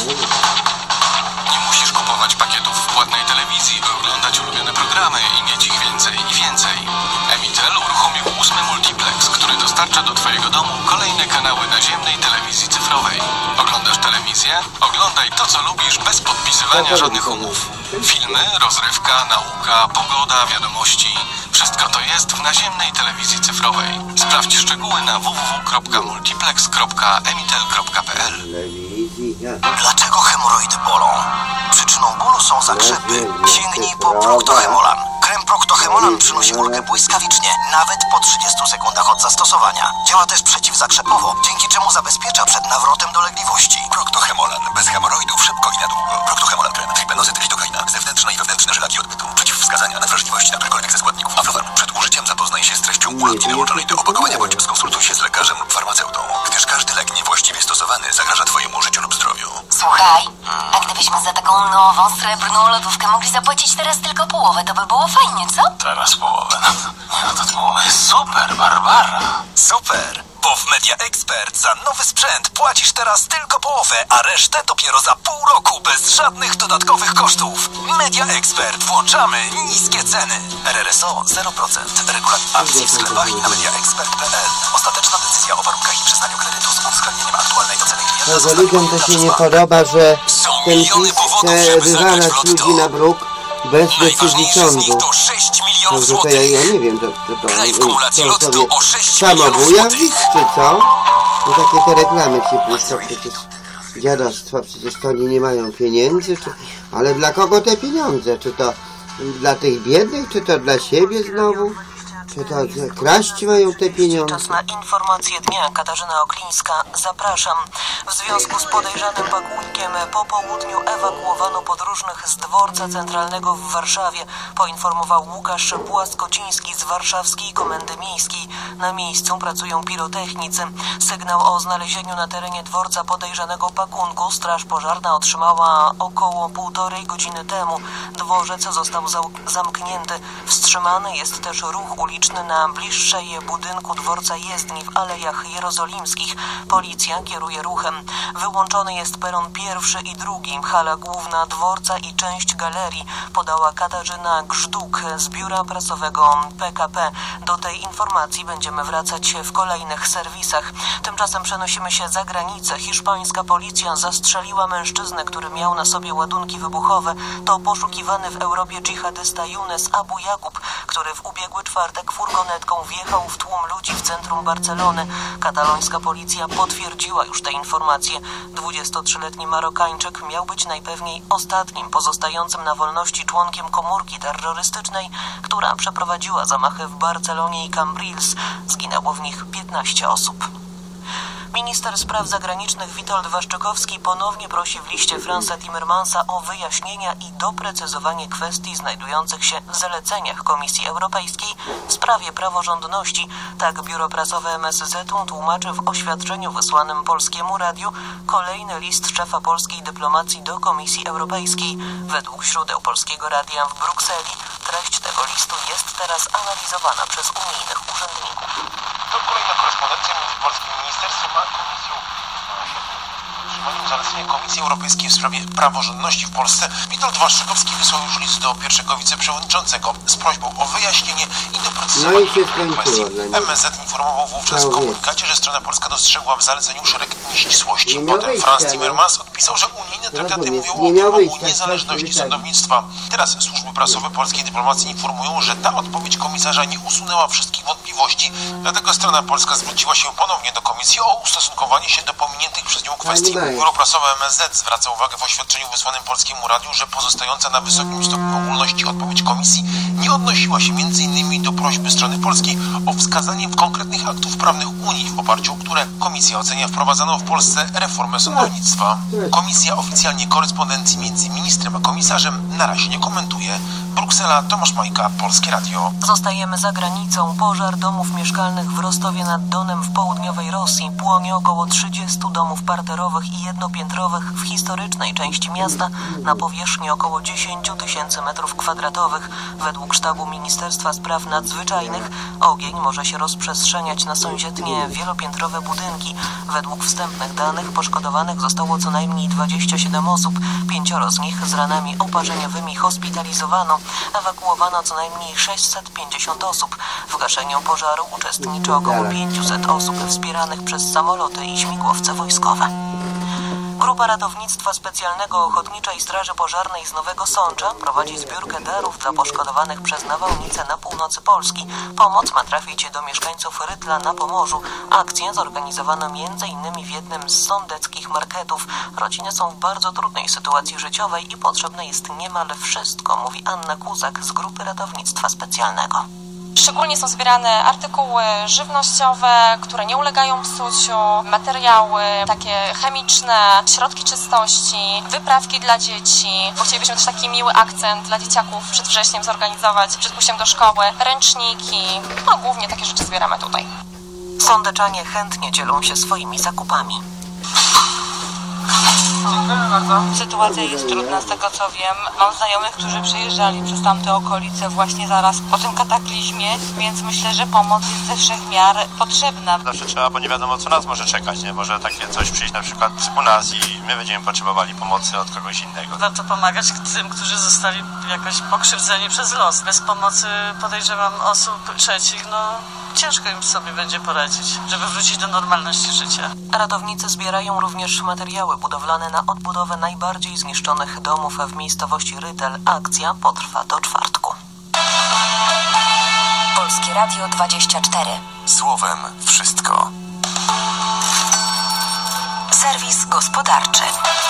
Nie musisz kupować pakietów w płatnej telewizji, by oglądać ulubione programy i mieć ich więcej i więcej. Emitel uruchomił 8 multiplex, który dostarcza do Twojego domu kolejne kanały naziemnej telewizji cyfrowej. Oglądasz telewizję? Oglądaj to, co lubisz, bez podpisywania żadnych umów. Filmy, rozrywka, nauka, pogoda, wiadomości. Wszystko to jest w naziemnej telewizji cyfrowej. Sprawdź szczegóły na www.multiplex.emitel.pl. Dlaczego hemoroidy bolą? Przyczyną bólu są zakrzepy. Sięgnij po Procto-Hemolan. Krem Procto-Hemolan przynosi ulgę błyskawicznie, nawet po 30 sekundach od zastosowania. Działa też przeciwzakrzepowo, dzięki czemu zabezpiecza przed nawrotem dolegliwości. Procto-Hemolan. Bez hemoroidów szybko i na długo. Procto-Hemolan krem. Tripenozyt, lidokaina. Zewnętrzne i wewnętrzne żylaki odbytu. Przeciwwskazania na wrażliwość na którykolwiek ze składników. Aflofarm. Przed użyciem zapoznaj się z treścią ulotki dołączonej do opakowania bądź skonsultuj się z lekarzem lub farmaceutą, gdyż każdy lek niewłaściwie stosowany zagraża Twojemu życiu lub zdrowiu. Słuchaj, a gdybyśmy za taką nową, srebrną lodówkę mogli zapłacić teraz tylko połowę, to by było fajnie, co? Teraz połowę. To połowę jest super, Barbara. Super! Bo w Media Expert za nowy sprzęt płacisz teraz tylko połowę, a resztę dopiero za pół roku bez żadnych dodatkowych kosztów. Media Expert. Włączamy niskie ceny. RRSO 0%. Regulamin akcji w sklepach i na mediaexpert.pl. Ostateczna decyzja o warunkach i przyznaniu kredytu z uwzględnieniem aktualnej oceny klienta. No, bo ludziom to się nie podoba, że ten PiS chce wywalać ludzi na bruk, bez decyzji sądu. To 6 milionów Dobrze, to ja nie wiem, Graj w kumulacji co Lotto sobie o 6 milionów samobuja złotych. czy co? No takie te reklamy się puszczą, przecież dziadostwa, przecież to oni nie mają pieniędzy, ale dla kogo te pieniądze? Czy to dla tych biednych, czy to dla siebie znowu? Czy to kraść mają te pieniądze? Czas na informacje dnia. Katarzyna Oklińska, zapraszam. W związku z podejrzanym pakunkiem po południu ewakuowano podróżnych z dworca centralnego w Warszawie, poinformował Łukasz Płaskociński z Warszawskiej Komendy Miejskiej. Na miejscu pracują pirotechnicy. Sygnał o znalezieniu na terenie dworca podejrzanego pakunku straż pożarna otrzymała około 1,5 godziny temu. Dworzec został zamknięty. Wstrzymany jest też ruch uliczny na bliższej budynku dworca jezdni w Alejach Jerozolimskich. Policja kieruje ruchem. Wyłączony jest peron pierwszy i drugi, hala główna dworca i część galerii, podała Katarzyna Grzduk z biura prasowego PKP. Do tej informacji będziemy wracać w kolejnych serwisach. Tymczasem przenosimy się za granicę. Hiszpańska policja zastrzeliła mężczyznę, który miał na sobie ładunki wybuchowe. To poszukiwany w Europie dżihadysta Younes Abu Jakub, który w ubiegły czwartek furgonetką wjechał w tłum ludzi w centrum Barcelony. Katalońska policja potwierdziła już te informacje. 23-letni Marokańczyk miał być najpewniej ostatnim pozostającym na wolności członkiem komórki terrorystycznej, która przeprowadziła zamachy w Barcelonie i Cambrils. Zginęło w nich 15 osób. Minister spraw zagranicznych Witold Waszczykowski ponownie prosi w liście Franza Timmermansa o wyjaśnienia i doprecyzowanie kwestii znajdujących się w zaleceniach Komisji Europejskiej w sprawie praworządności. Tak biuro prasowe MSZ-u tłumaczy w oświadczeniu wysłanym Polskiemu Radiu kolejny list szefa polskiej dyplomacji do Komisji Europejskiej. Według źródeł Polskiego Radia w Brukseli treść tego listu jest teraz analizowana przez unijnych urzędników. To kolejna korespondencja między polskim ministerstwem a Komisją. Zalecenie Komisji Europejskiej w sprawie praworządności w Polsce. Witold Waszczykowski wysłał już list do pierwszego wiceprzewodniczącego z prośbą o wyjaśnienie i doprecyzowanie kwestii. MSZ informował wówczas w komunikacie, że strona polska dostrzegła w zaleceniu szereg nieścisłości. Potem Franz Timmermans odpisał, że unijne traktaty mówią o wymogu niezależności sądownictwa. Teraz służby prasowe polskiej dyplomacji informują, że ta odpowiedź komisarza nie usunęła wszystkich wątpliwości, dlatego strona polska zwróciła się ponownie do komisji o ustosunkowanie się do pominiętych przez nią kwestii. Biuro prasowe MSZ zwraca uwagę w oświadczeniu wysłanym Polskiemu Radiu, że pozostająca na wysokim stopniu ogólności odpowiedź komisji nie odnosiła się m.in. do prośby strony polskiej o wskazanie konkretnych aktów prawnych Unii, w oparciu o które komisja ocenia wprowadzaną w Polsce reformę sądownictwa. Komisja oficjalnie korespondencji między ministrem a komisarzem na razie nie komentuje. Bruksela, Tomasz Majka, Polskie Radio. Zostajemy za granicą. Pożar domów mieszkalnych w Rostowie nad Donem w południowej Rosji. Płonie około 30 domów parterowych i jednopiętrowych w historycznej części miasta na powierzchni około 10 000 m2. Według sztabu Ministerstwa Spraw Nadzwyczajnych ogień może się rozprzestrzeniać na sąsiednie wielopiętrowe budynki. Według wstępnych danych poszkodowanych zostało co najmniej 27 osób. 5 z nich z ranami oparzeniowymi hospitalizowano. Ewakuowano co najmniej 650 osób. W gaszeniu pożaru uczestniczy około 500 osób wspieranych przez samoloty i śmigłowce wojskowe. Grupa Ratownictwa Specjalnego Ochotniczej Straży Pożarnej z Nowego Sącza prowadzi zbiórkę darów dla poszkodowanych przez nawałnicę na północy Polski. Pomoc ma trafić do mieszkańców Rytla na Pomorzu. Akcję zorganizowano m.in. w jednym z sądeckich marketów. Rodziny są w bardzo trudnej sytuacji życiowej i potrzebne jest niemal wszystko, mówi Anna Kuzak z Grupy Ratownictwa Specjalnego. Szczególnie są zbierane artykuły żywnościowe, które nie ulegają psuciu, materiały takie chemiczne, środki czystości, wyprawki dla dzieci, bo chcielibyśmy też taki miły akcent dla dzieciaków przed wrześniem zorganizować, przed pójściem do szkoły, ręczniki, no głównie takie rzeczy zbieramy tutaj. Sądeczanie chętnie dzielą się swoimi zakupami. Sytuacja jest trudna, z tego co wiem. Mam znajomych, którzy przyjeżdżali przez tamte okolice właśnie zaraz po tym kataklizmie, więc myślę, że pomoc jest ze wszech miar potrzebna. Zawsze trzeba, bo nie wiadomo co nas może czekać, nie? Może takie coś przyjść na przykład u nas i my będziemy potrzebowali pomocy od kogoś innego. Warto pomagać tym, którzy zostali jakoś pokrzywdzeni przez los. Bez pomocy, podejrzewam, osób trzecich, ciężko im sobie będzie poradzić, żeby wrócić do normalności życia. Ratownicy zbierają również materiały budowlane na odbudowę najbardziej zniszczonych domów w miejscowości Rytel. Akcja potrwa do czwartku. Polskie Radio 24. Słowem wszystko. Serwis gospodarczy.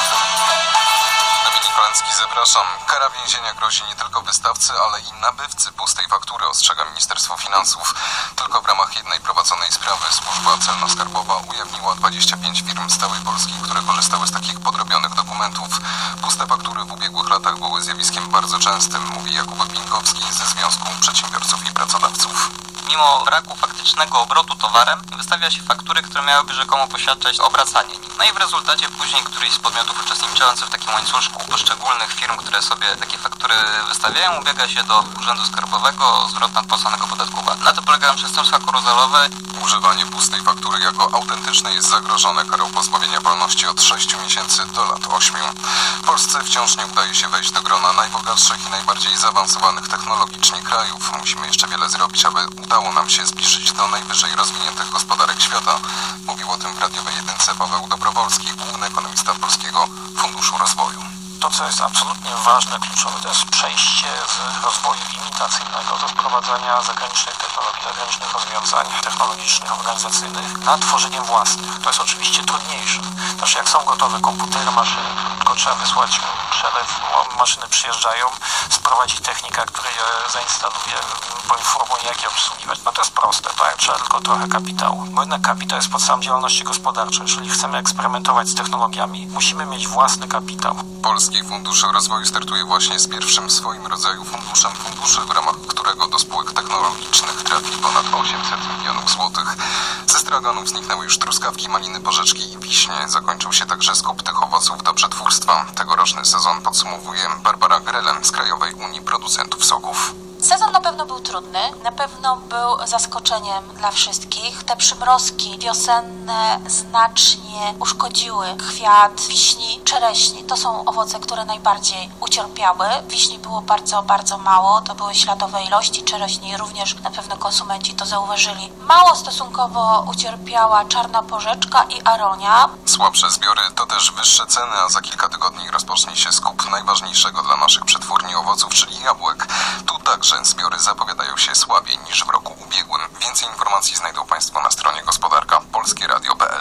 Dominik Kolencki, zapraszam. Kara więzienia grozi nie tylko wystawcy, ale i nabywcy pustej faktury, ostrzega Ministerstwo Finansów. Tylko w ramach jednej prowadzonej sprawy służba celno-skarbowa ujawniła 25 firm z całej Polski, które korzystały z takich podrobionych dokumentów. Puste faktury w ubiegłych latach były zjawiskiem bardzo częstym, mówi Jakub Pinkowski ze Związku Przedsiębiorców i Pracodawców. Mimo braku faktycznego obrotu towarem, wystawia się faktury, które miałyby rzekomo poświadczać obracanie nim. No i w rezultacie później któryś z podmiotów uczestniczących w takim łańcuszku poszczególnych firm, które sobie takie faktury wystawiają, ubiega się do Urzędu Skarbowego o zwrot nadpłaconego podatku VAT. Na to polegają przestępstwa karuzelowe. Używanie pustej faktury jako autentycznej jest zagrożone karą pozbawienia wolności od 6 miesięcy do lat 8. Polsce wciąż nie udaje się wejść do grona najbogatszych i najbardziej zaawansowanych technologicznie krajów. Musimy jeszcze wiele zrobić, aby udało nam się zbliżyć do najwyżej rozwiniętych gospodarek świata. Mówił o tym w radiowej jedynce Paweł Dobrowolski, główny ekonomista Polskiego Funduszu Rozwoju. To, co jest absolutnie ważne, kluczowe, to jest przejście z rozwoju imitacyjnego do wprowadzania zagranicznych technologii, zagranicznych rozwiązań technologicznych, organizacyjnych na tworzenie własnych. To jest oczywiście trudniejsze. Znaczy, jak są gotowe komputery, maszyny, tylko trzeba wysłać przelew, maszyny przyjeżdżają, sprowadzić technika, który je zainstaluje, poinformuje, jak je obsługiwać. To jest proste, tak? Trzeba tylko trochę kapitału. Bo jednak kapitał jest podstawą działalności gospodarczej. Jeżeli chcemy eksperymentować z technologiami, musimy mieć własny kapitał. Polski Fundusz Rozwoju startuje właśnie z pierwszym w swoim rodzaju funduszem funduszy, w ramach którego do spółek technologicznych trafi ponad 800 milionów złotych. Ze straganów zniknęły już truskawki, maliny, porzeczki i wiśnie. Zakończył się także skup tych owoców do przetwórstwa. Tegoroczny sezon podsumowuje Barbara Grelem z Krajowej Unii Producentów Soków. Sezon na pewno był trudny, na pewno był zaskoczeniem dla wszystkich. Te przymrozki wiosenne znacznie uszkodziły kwiat wiśni, czereśni. To są owoce, które najbardziej ucierpiały. Wiśni było bardzo, bardzo mało, to były śladowe ilości, czereśni również na pewno konsumenci to zauważyli. Mało stosunkowo ucierpiała czarna porzeczka i aronia. Słabsze zbiory to też wyższe ceny, a za kilka tygodni rozpocznie się skup najważniejszego dla naszych przetwórni owoców, czyli jabłek. Tu także zbiory zapowiadają się słabiej niż w roku ubiegłym. Więcej informacji znajdą Państwo na stronie gospodarka polskieradio.pl.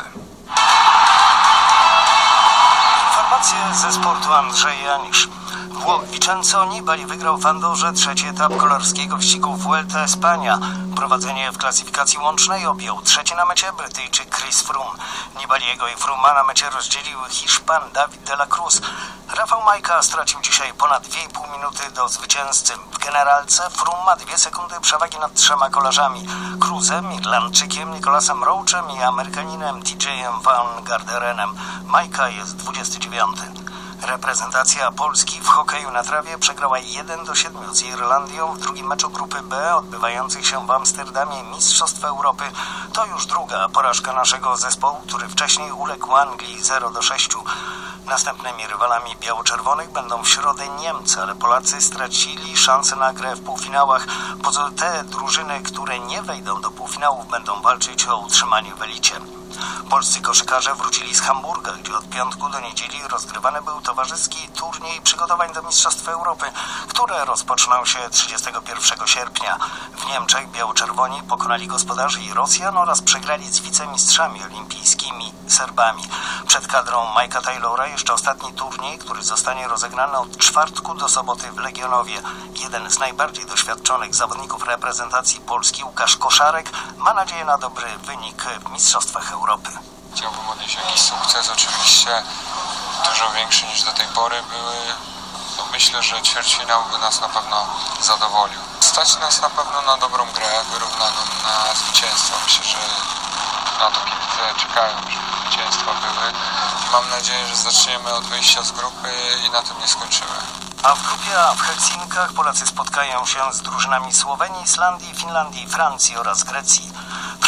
Informacje ze sportu Andrzej Janisz. Włoch Vincenzo Nibali wygrał w Andorze trzeci etap kolarskiego wyścigu Vuelta Espania. Prowadzenie w klasyfikacji łącznej objął trzeci na mecie Brytyjczyk Chris Froome. Nibaliego i Froomea na mecie rozdzielił Hiszpan David de la Cruz. Rafał Majka stracił dzisiaj ponad 2,5 minuty do zwycięzcy. W generalce Froome ma 2 sekundy przewagi nad 3 kolarzami. Cruzem, Irlandczykiem Nicolasem Roachem i Amerykaninem TJ-em Van Garderenem. Majka jest 29. Reprezentacja Polski w hokeju na trawie przegrała 1-7 z Irlandią w drugim meczu grupy B odbywających się w Amsterdamie Mistrzostw Europy. To już druga porażka naszego zespołu, który wcześniej uległ Anglii 0-6. Następnymi rywalami biało-czerwonych będą w środę Niemcy, ale Polacy stracili szansę na grę w półfinałach. Poza te drużyny, które nie wejdą do półfinałów, będą walczyć o utrzymanie w elicie. Polscy koszykarze wrócili z Hamburga, gdzie od piątku do niedzieli rozgrywany był towarzyski turniej przygotowań do Mistrzostw Europy, które rozpoczną się 31 sierpnia. W Niemczech biało-czerwoni pokonali gospodarzy i Rosjan oraz przegrali z wicemistrzami olimpijskimi Serbami. Przed kadrą Mike'a Taylora jeszcze ostatni turniej, który zostanie rozegrany od czwartku do soboty w Legionowie. Jeden z najbardziej doświadczonych zawodników reprezentacji Polski, Łukasz Koszarek, ma nadzieję na dobry wynik w Mistrzostwach Europy. Chciałbym odnieść jakiś sukces, oczywiście dużo większy niż do tej pory były. Myślę, że ćwierćfinał by nas na pewno zadowolił. Stać nas na pewno na dobrą grę, wyrównaną, na zwycięstwo. Myślę, że na to kibice czekają, żeby zwycięstwa były. Mam nadzieję, że zaczniemy od wyjścia z grupy i na tym nie skończymy. A w grupie A w Helsinkach Polacy spotkają się z drużynami Słowenii, Islandii, Finlandii, Francji oraz Grecji. Trwa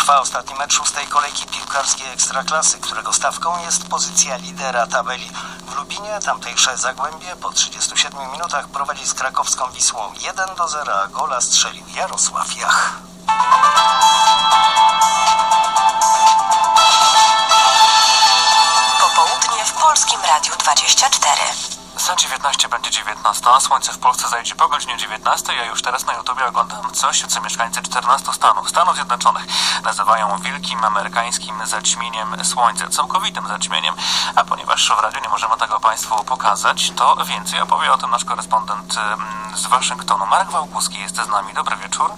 Trwa ostatni mecz 6. kolejki piłkarskiej Ekstraklasy, którego stawką jest pozycja lidera tabeli. W Lubinie tamtejsze Zagłębie po 37 minutach prowadzi z krakowską Wisłą 1-0, a gola strzelił Jarosław Jach. Popołudnie w Polskim Radiu 24. Za 19 będzie 19, a słońce w Polsce zajdzie po godzinie 19. Ja już teraz na YouTubie oglądam coś, co mieszkańcy 14 Stanów Zjednoczonych nazywają wielkim amerykańskim zaćmieniem słońca, całkowitym zaćmieniem. A ponieważ w radiu nie możemy tego Państwu pokazać, to więcej opowie o tym nasz korespondent z Waszyngtonu. Marek Wałkuski jest z nami. Dobry wieczór.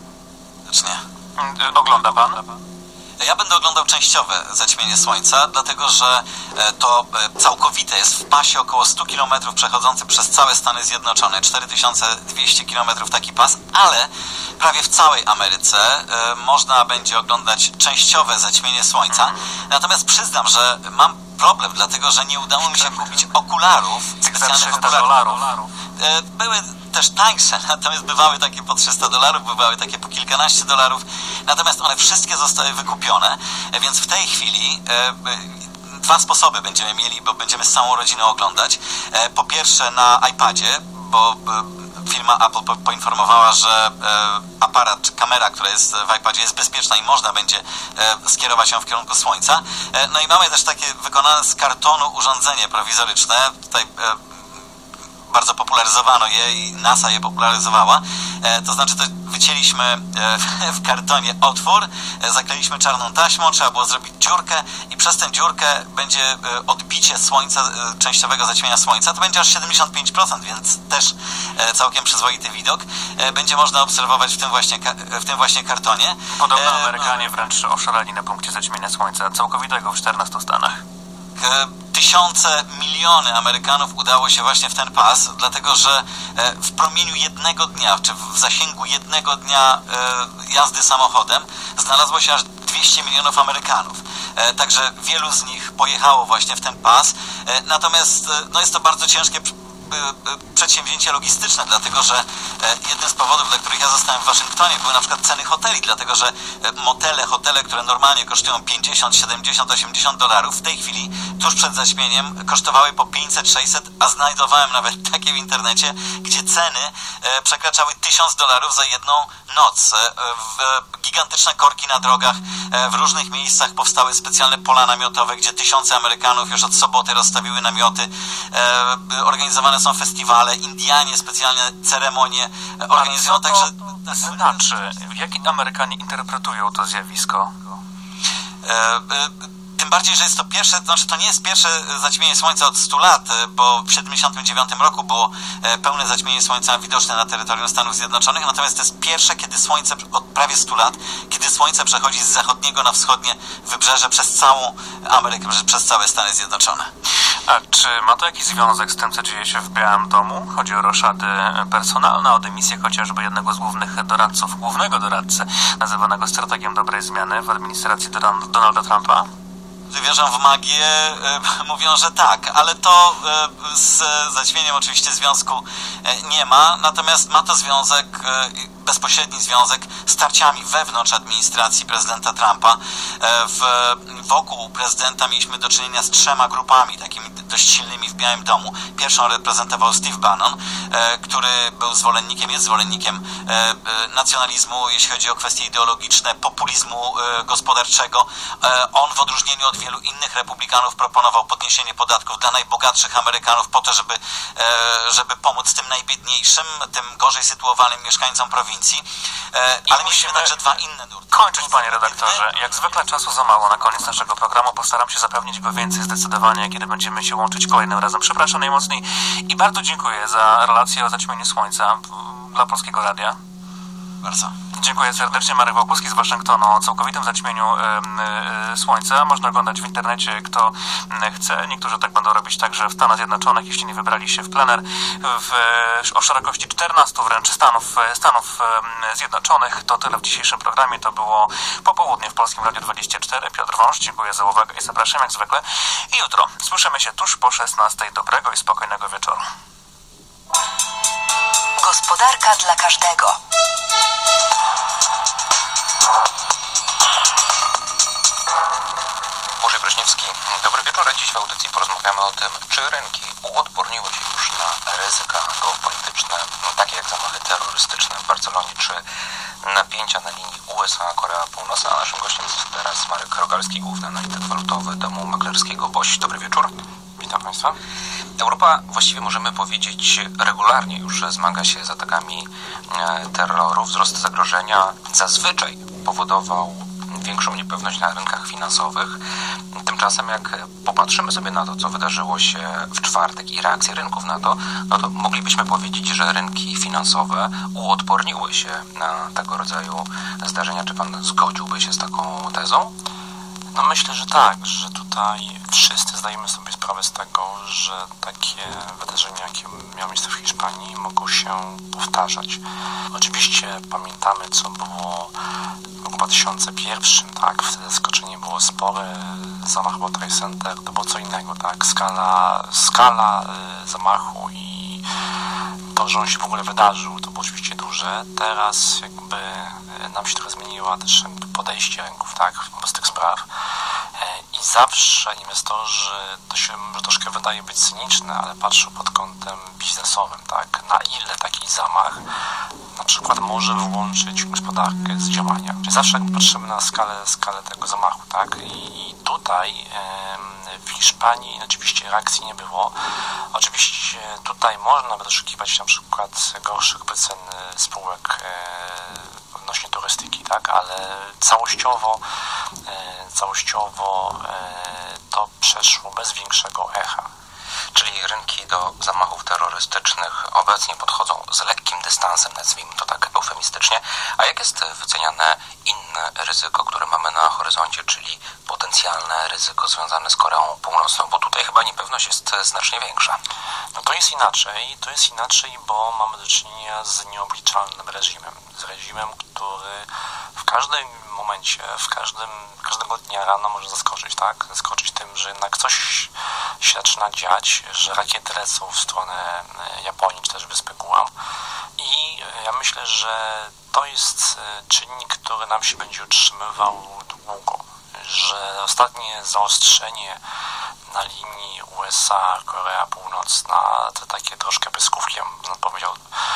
Ogląda Pan? Ja będę oglądał częściowe zaćmienie słońca, dlatego że to całkowite jest w pasie około 100 km przechodzący przez całe Stany Zjednoczone, 4200 km taki pas, ale prawie w całej Ameryce można będzie oglądać częściowe zaćmienie słońca. Natomiast przyznam, że mam problem, dlatego że nie udało mi się kupić okularów, specjalnych okularów. Były też tańsze, natomiast bywały takie po $300, bywały takie po kilkanaście dolarów, natomiast one wszystkie zostały wykupione, więc w tej chwili dwa sposoby będziemy mieli, bo będziemy z całą rodziną oglądać. Po pierwsze na iPadzie, bo firma Apple poinformowała, że aparat czy kamera, która jest w iPadzie, jest bezpieczna i można będzie skierować ją w kierunku słońca. No i mamy też takie wykonane z kartonu urządzenie prowizoryczne. Tutaj bardzo popularyzowano je i NASA je popularyzowała. To znaczy, to wycięliśmy w kartonie otwór, zakleiliśmy czarną taśmą, trzeba było zrobić dziurkę i przez tę dziurkę będzie odbicie słońca, częściowego zaćmienia słońca. To będzie aż 75%, więc też całkiem przyzwoity widok. Będzie można obserwować w tym właśnie kartonie. Podobno Amerykanie wręcz oszaleli na punkcie zaćmienia słońca, całkowitego w 14 stanach. Tysiące, miliony Amerykanów udało się właśnie w ten pas, dlatego że w promieniu jednego dnia, czy w zasięgu jednego dnia jazdy samochodem znalazło się aż 200 milionów Amerykanów. Także wielu z nich pojechało właśnie w ten pas. Natomiast no jest to bardzo ciężkie przedsięwzięcie logistyczne, dlatego że jednym z powodów, dla których ja zostałem w Waszyngtonie, były na przykład ceny hoteli, dlatego że hotele, które normalnie kosztują 50, 70, 80 dolarów, w tej chwili tuż przed zaćmieniem kosztowały po 500, 600, a znajdowałem nawet takie w internecie, gdzie ceny przekraczały 1000 dolarów za jedną noc. Gigantyczne korki na drogach, w różnych miejscach powstały specjalne pola namiotowe, gdzie tysiące Amerykanów już od soboty rozstawiły namioty. Organizowane są festiwale, Indianie specjalne ceremonie organizują, także... Znaczy, jak Amerykanie interpretują to zjawisko? Tym bardziej, że jest to pierwsze, to znaczy to nie jest pierwsze zaćmienie słońca od 100 lat, bo w 1979 roku było pełne zaćmienie słońca widoczne na terytorium Stanów Zjednoczonych, natomiast to jest pierwsze, kiedy słońce, od prawie 100 lat, kiedy słońce przechodzi z zachodniego na wschodnie wybrzeże przez całą Amerykę, przez całe Stany Zjednoczone. A czy ma to jakiś związek z tym, co dzieje się w Białym Domu? Chodzi o roszady personalne, o dymisję chociażby jednego z głównych doradców, głównego doradcy, nazywanego strategiem dobrej zmiany w administracji Donalda Trumpa? Wierzą w magię, mówią, że tak, ale to z zaćmieniem oczywiście związku nie ma, natomiast ma to związek, bezpośredni związek z starciami wewnątrz administracji prezydenta Trumpa. Wokół prezydenta mieliśmy do czynienia z 3 grupami, takimi dość silnymi w Białym Domu. Pierwszą reprezentował Steve Bannon, który był zwolennikiem, jest zwolennikiem nacjonalizmu, jeśli chodzi o kwestie ideologiczne, populizmu gospodarczego. On w odróżnieniu od wielu innych republikanów proponował podniesienie podatków dla najbogatszych Amerykanów po to, żeby pomóc tym najbiedniejszym, tym gorzej sytuowanym mieszkańcom prowincji. Ale mieliśmy także 2 inne nurty. Kończyć, panie redaktorze. Jak zwykle czasu za mało na koniec naszego programu. Postaram się zapewnić go więcej zdecydowanie, kiedy będziemy się łączyć kolejnym razem. Przepraszam najmocniej i bardzo dziękuję za relację o zaćmieniu słońca dla Polskiego Radia. Bardzo. Dziękuję serdecznie. Marek Wałkuski z Waszyngtonu o całkowitym zaćmieniu słońca. Można oglądać w internecie, kto chce. Niektórzy tak będą robić także w Stanach Zjednoczonych, jeśli nie wybrali się w plener. O szerokości 14 wręcz Stanów Zjednoczonych. To tyle w dzisiejszym programie. To było Popołudnie w Polskim Radiu 24. Piotr Wąż, dziękuję za uwagę i zapraszam jak zwykle. I jutro słyszymy się tuż po 16. Dobrego i spokojnego wieczoru. Gospodarka dla każdego. części audycji porozmawiamy o tym, czy rynki uodporniły się już na ryzyka geopolityczne, takie jak zamachy terrorystyczne w Barcelonie, czy napięcia na linii USA-Korea Północna. Naszym gościem jest teraz Marek Rogalski, główny analityk walutowy domu maklerskiego BOŚ. Dobry wieczór. Witam Państwa. Europa, właściwie możemy powiedzieć, regularnie już zmaga się z atakami terroru. Wzrost zagrożenia zazwyczaj powodował większą niepewność na rynkach finansowych. Tymczasem jak popatrzymy sobie na to, co wydarzyło się w czwartek i reakcję rynków na to, no to moglibyśmy powiedzieć, że rynki finansowe uodporniły się na tego rodzaju zdarzenia. Czy pan zgodziłby się z taką tezą? No myślę, że tak, że tutaj wszyscy zdajemy sobie sprawę z tego, że takie wydarzenia, jakie miały miejsce w Hiszpanii, mogą się powtarzać. Oczywiście pamiętamy, co było w roku 2001, tak, wtedy zaskoczenie było spore, zamach World Trade Center, to było co innego, tak, skala zamachu i to, że on się w ogóle wydarzył, to było oczywiście duże. Teraz jakby nam się trochę zmieniło też podejście rynków, tak, wobec tych spraw. I zawsze inwestorzy, to się może troszkę wydaje być cyniczne, ale patrzą pod kątem biznesowym, tak, na ile taki zamach na przykład może wyłączyć gospodarkę z działania. Czyli zawsze jak patrzymy na skalę tego zamachu, tak, i tutaj w Hiszpanii oczywiście reakcji nie było. Oczywiście tutaj można by doszukiwać na przykład gorszych wycen spółek odnośnie turystyki, tak, ale całościowo to przeszło bez większego echa. Czyli rynki do zamachów terrorystycznych obecnie podchodzą z lekkim dystansem, nazwijmy to tak eufemistycznie. A jak jest wyceniane inne ryzyko, które mamy na horyzoncie, czyli potencjalne ryzyko związane z Koreą Północną? Bo tutaj chyba niepewność jest znacznie większa. No to jest inaczej, bo mamy do czynienia z nieobliczalnym reżimem. Z reżimem, który w każdym momencie, każdego dnia rano może zaskoczyć, tak? Zaskoczyć tym, że jednak coś się zaczyna dziać, że rakiety lecą w stronę Japonii, czy też Wyspy Guam. I ja myślę, że to jest czynnik, który nam się będzie utrzymywał długo. Że ostatnie zaostrzenie na linii USA-Korea Północna, to takie troszkę pyskówkiem, powiedział,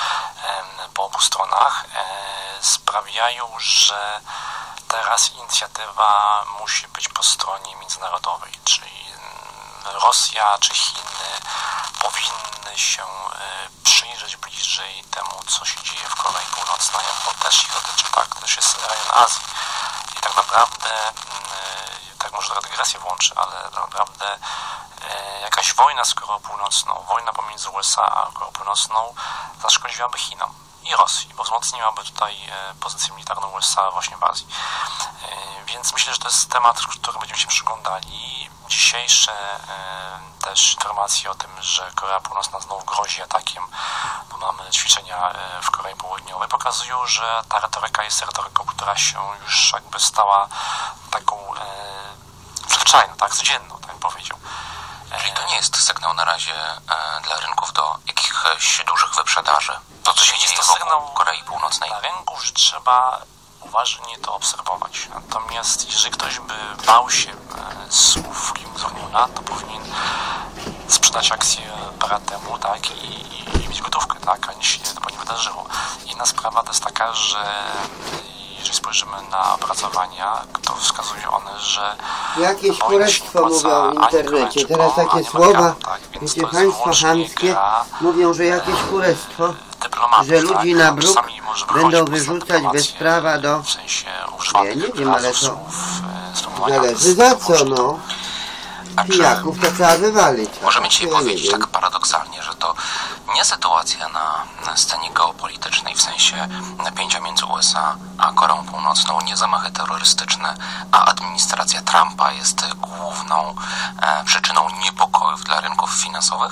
po obu stronach, sprawiają, że teraz inicjatywa musi być po stronie międzynarodowej, czyli Rosja czy Chiny powinny się przyjrzeć bliżej temu, co się dzieje w Korei Północnej, bo też ich dotyczy, tak, też jest rejon Azji. I tak naprawdę, tak może dygresję włączy, ale tak naprawdę jakaś wojna z Koreą Północną, wojna pomiędzy USA a Koreą Północną zaszkodziłaby Chinom i Rosji, bo wzmocniłaby tutaj pozycję militarną USA właśnie w Azji. Więc myślę, że to jest temat, który będziemy się przyglądali. Dzisiejsze też informacje o tym, że Korea Północna znowu grozi atakiem, bo mamy ćwiczenia w Korei Południowej, pokazują, że ta retoryka jest retoryką, która się już jakby stała taką zwyczajną, tak, codzienną, tak bym powiedział. Czyli to nie jest sygnał na razie dla rynków do jakichś dużych wyprzedaży? To, co się dzieje wokół Korei Północnej? Na rynku już trzeba uważnie to obserwować. Natomiast jeżeli ktoś by bał się słów Kim Jong-una, to powinien sprzedać akcję parę temu, tak, i mieć gotówkę, tak, a nie się to nie wydarzyło. Inna sprawa to jest taka, że jeżeli spojrzymy na opracowania, to wskazują one, że jakieś kurestwo mówią w internecie. Teraz takie słowa, wiecie państwo chamskie, mówią, że jakieś kurestwo, że ludzi na bruk będą wyrzucać bez prawa do... Ja nie wiem, ale to zależy za co, no. Pijaków to trzeba wywalić. Możemy dzisiaj powiedzieć tak paradoksalnie, że to nie sytuacja na scenie geopolitycznej w sensie napięcia między USA a Koreą Północną, nie zamachy terrorystyczne, a administracja Trumpa jest główną przyczyną niepokojów dla rynków finansowych?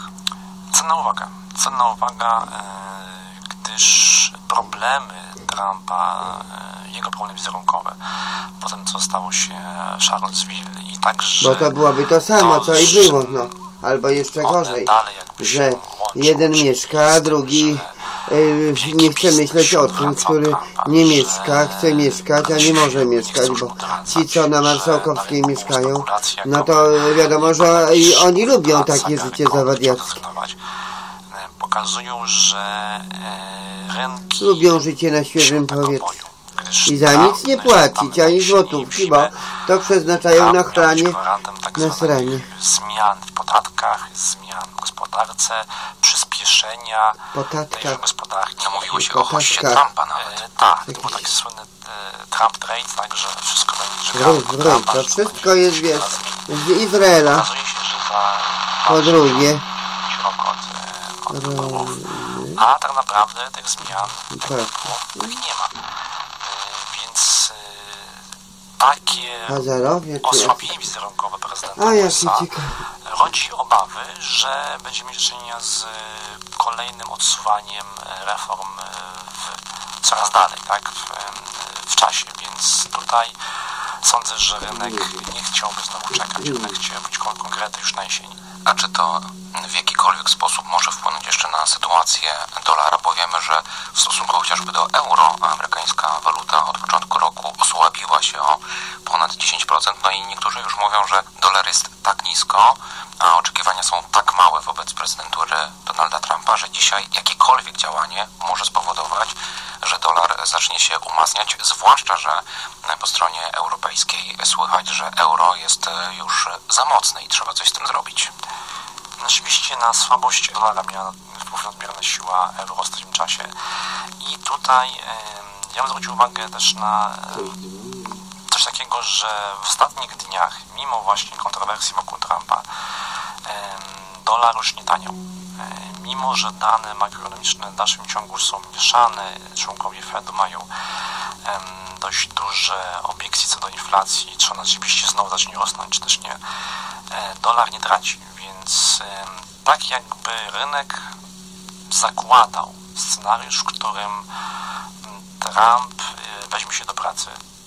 Cenna uwaga, gdyż problemy Trumpa, jego problemy wizerunkowe, po tym co stało się w Charlottesville i także... Bo to byłoby to samo, co i było, no. Albo jeszcze gorzej, że jeden mieszka, a drugi nie chce myśleć o tym, który nie mieszka, chce mieszkać, a nie może mieszkać, bo ci, co na Marszałkowskiej mieszkają, no to wiadomo, że i oni lubią takie życie zawadiackie. Pokazują, że rynki lubią życie na świeżym powietrzu i za nic nie płacić, ani złotówki, bo to przeznaczają na chranie, na sranie. Zmian w podatkach, zmian w gospodarce, przyspieszenia tej gospodarki. No mówiło się o hoście Trumpa nawet. Tak, to był taki słynny Trump trade, także wszystko będzie Trumpa. To wszystko jest, wiesz, z Izraela. Okazuje się, że po drugie. A tak naprawdę tych zmian nie ma. Więc takie osłabienie wizerunkowe prezydenta USA rodzi obawy, że będziemy mieli do czynienia z kolejnym odsuwaniem reform coraz dalej, tak, w czasie, więc tutaj sądzę, że rynek nie chciałby znowu czekać, rynek chciałby być konkrety już na jesieni. A czy to w jakikolwiek sposób może wpłynąć jeszcze na sytuację dolara? Bo wiemy, że w stosunku chociażby do euro amerykańska waluta od początku roku osłabiła się o ponad 10%. No i niektórzy już mówią, że dolar jest tak nisko, a oczekiwania są tak małe wobec prezydentury Donalda Trumpa, że dzisiaj jakiekolwiek działanie może spowodować, że dolar zacznie się umacniać, zwłaszcza, że po stronie europejskiej słychać, że euro jest już za mocne i trzeba coś z tym zrobić. Rzeczywiście na słabość dolara miała wpływ nadmierna siła euro w ostatnim czasie i tutaj ja bym zwrócił uwagę też na coś takiego, że w ostatnich dniach, mimo właśnie kontrowersji wokół Trumpa, dolar już nie taniał. Mimo że dane makroekonomiczne w dalszym ciągu są mieszane, członkowie Fedu mają dość duże obiekcje co do inflacji, czy ona rzeczywiście znowu zacznie rosnąć, czy też nie, dolar nie traci, więc tak jakby rynek zakładał scenariusz, w którym Trump weźmie się do pracy,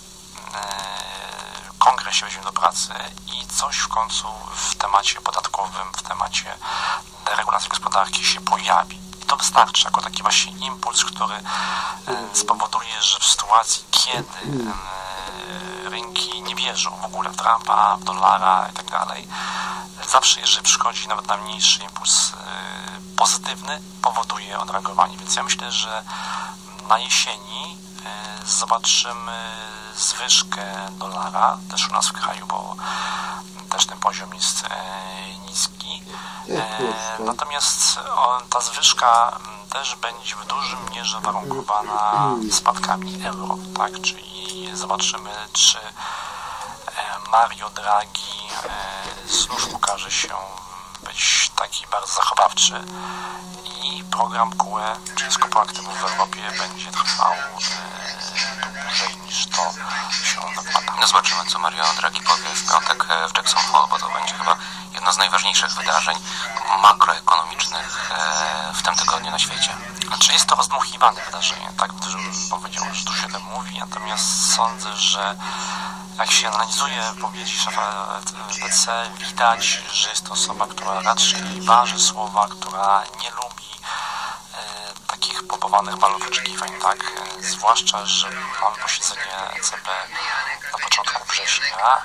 Kongres się weźmie do pracy i coś w końcu w temacie podatkowym, w temacie deregulacji gospodarki się pojawi. I to wystarczy jako taki właśnie impuls, który spowoduje, że w sytuacji, kiedy rynki nie wierzą w ogóle w Trumpa, w dolara i tak dalej, zawsze jeżeli przychodzi nawet najmniejszy impuls pozytywny, powoduje odreagowanie. Więc ja myślę, że na jesieni zobaczymy zwyżkę dolara też u nas w kraju, bo też ten poziom jest niski. Natomiast ta zwyżka też będzie w dużym mierze warunkowana spadkami euro, tak? Czyli zobaczymy, czy Mario Draghi znów okaże się być taki bardzo zachowawczy i program QE, czyli skupu aktywów w Europie, będzie trwał dłużej niż to się zakłada. No zobaczymy, co Mario Draghi powie w piątek w Jackson Hole, bo to będzie chyba jedno z najważniejszych wydarzeń makroekonomicznych w tym tygodniu na świecie. Znaczy jest to rozdmuchiwane wydarzenie, tak bym powiedział, że tu się tym mówi, natomiast sądzę, że jak się analizuje wypowiedzi szefa BC, widać, że jest to osoba, która raczej waży słowa, która nie lubi takich pompowanych balów oczekiwań, tak? Zwłaszcza, że mamy posiedzenie ECB na początku września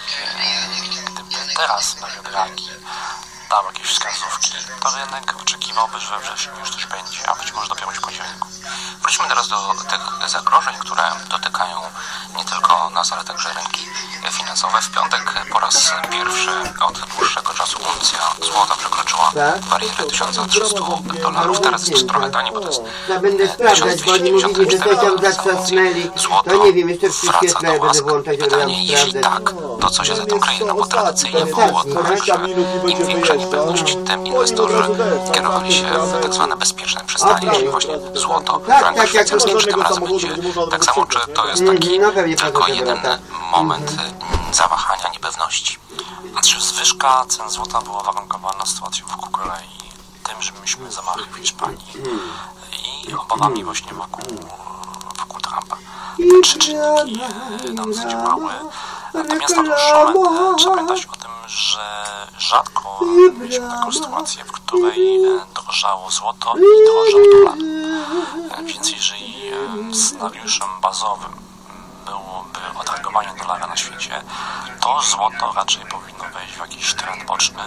i gdyby teraz Mario Draghi dał jakieś wskazówki, to rynek oczekiwałby, że we wrześniu już coś będzie, a być może dopiero w październiku. Wróćmy teraz do tych zagrożeń, które dotykają nie tylko nas, ale także rynki finansowe. W piątek po raz pierwszy od dłuższego czasu uncja złota przekroczyła barierę $1300. Teraz jest trochę taniej, bo to jest ja będę sprawdzać, bo oni mówili, że coś tam zatrzasnęli. To nie wiem, jeszcze wraca do łask. Pytanie, jeśli tak, to co się za tym kryje? No bo tradycyjnie było tak, że im większa niepewność, tym inwestorzy kierowali się w tak zwane bezpieczne przystanie, czyli właśnie złoto, frank szwajcarski, czy tym razem będzie tak samo, czy to jest taki tylko jeden moment zawahania, niepewności? Znaczy zwyżka cen złota była warunkowana sytuacją wokół Korei, tym, że mieliśmy zamachy w Hiszpanii i obawami właśnie wokół Trumpa. Te trzy czynniki nam zdziałały. Natomiast na dłuższą metę trzeba pamiętać o tym, że rzadko mieliśmy taką sytuację, w której drożało złoto i drożał dolar. Więc jeżeli scenariuszem bazowym byłoby odreagowanie dolara na świecie, to złoto raczej powinno wejść w jakiś trend boczny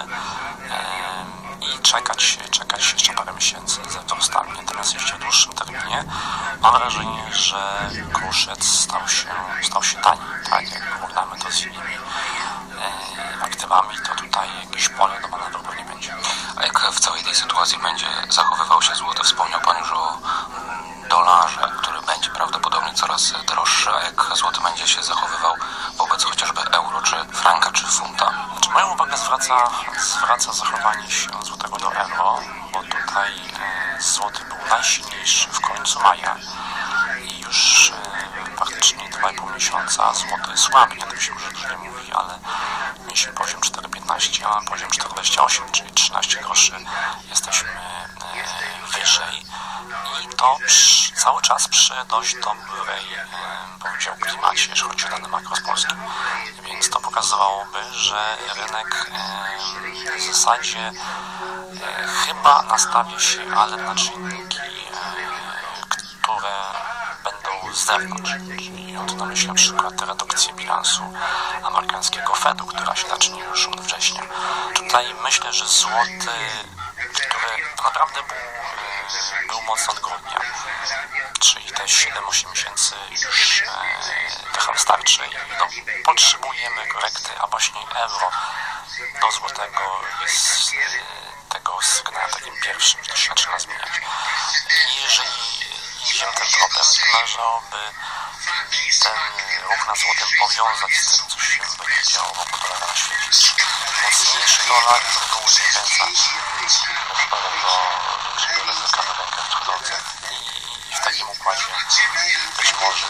i czekać jeszcze parę miesięcy ze wzrostami. Natomiast jeśli w dłuższym terminie mam wrażenie, że kruszec stał się tani, tak jak porównamy to z innymi aktywami, to tutaj jakieś pole do manewru nie będzie. A jak w całej tej sytuacji będzie zachowywał się złoto? Wspomniał Pan już o dolarze, który będzie prawdopodobnie coraz droższy, a jak złoty będzie się zachowywał wobec chociażby euro, czy franka, czy funta? Znaczy, moją uwagę zwraca zachowanie się złotego do euro, bo tutaj złoty był najsilniejszy w końcu maja i już praktycznie 2,5 miesiąca złoty słabnie, to się może nie mówi, ale mieliśmy poziom 4,15, a poziom 4,28, czyli 13 groszy jesteśmy wyżej. I to cały czas przy dość dobrej, powiedział, klimacie, jeśli chodzi o dane makro z Polski. Więc to pokazywałoby, że rynek w zasadzie chyba nastawia się, ale na czynniki, które będą z zewnątrz. Czyli mam tu na myśli na przykład redukcję bilansu amerykańskiego Fedu, która się zacznie już od września. Tutaj myślę, że złoty, który naprawdę był mocno od grudnia, czyli te 7-8 miesięcy już trochę wystarczy i potrzebujemy korekty, a właśnie euro do złotego jest tego sygnałem takim pierwszym, że to się zaczyna zmieniać. I jeżeli idziemy tym tropem, należałoby ten ruch na złotym powiązać z tym, co się będzie działo wokół dolara na świecie. Mocniejszy dolar, który go zniechęca do większego ryzyka na rynkach wschodzących i w takim układzie być może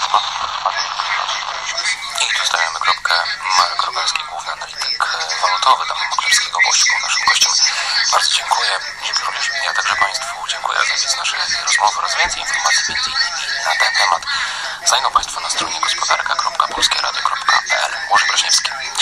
I tu stawiamy kropkę. Marek Rogalski, główny analityk walutowy domu maklerskiego Bościu, był naszym gościem. Bardzo dziękuję. Ja także Państwu dziękuję za wiedzę naszej rozmowy oraz więcej informacji między innymi na ten temat znajdą Państwo na stronie gospodarka.polskieradio.pl. Łukasz Braśniewski.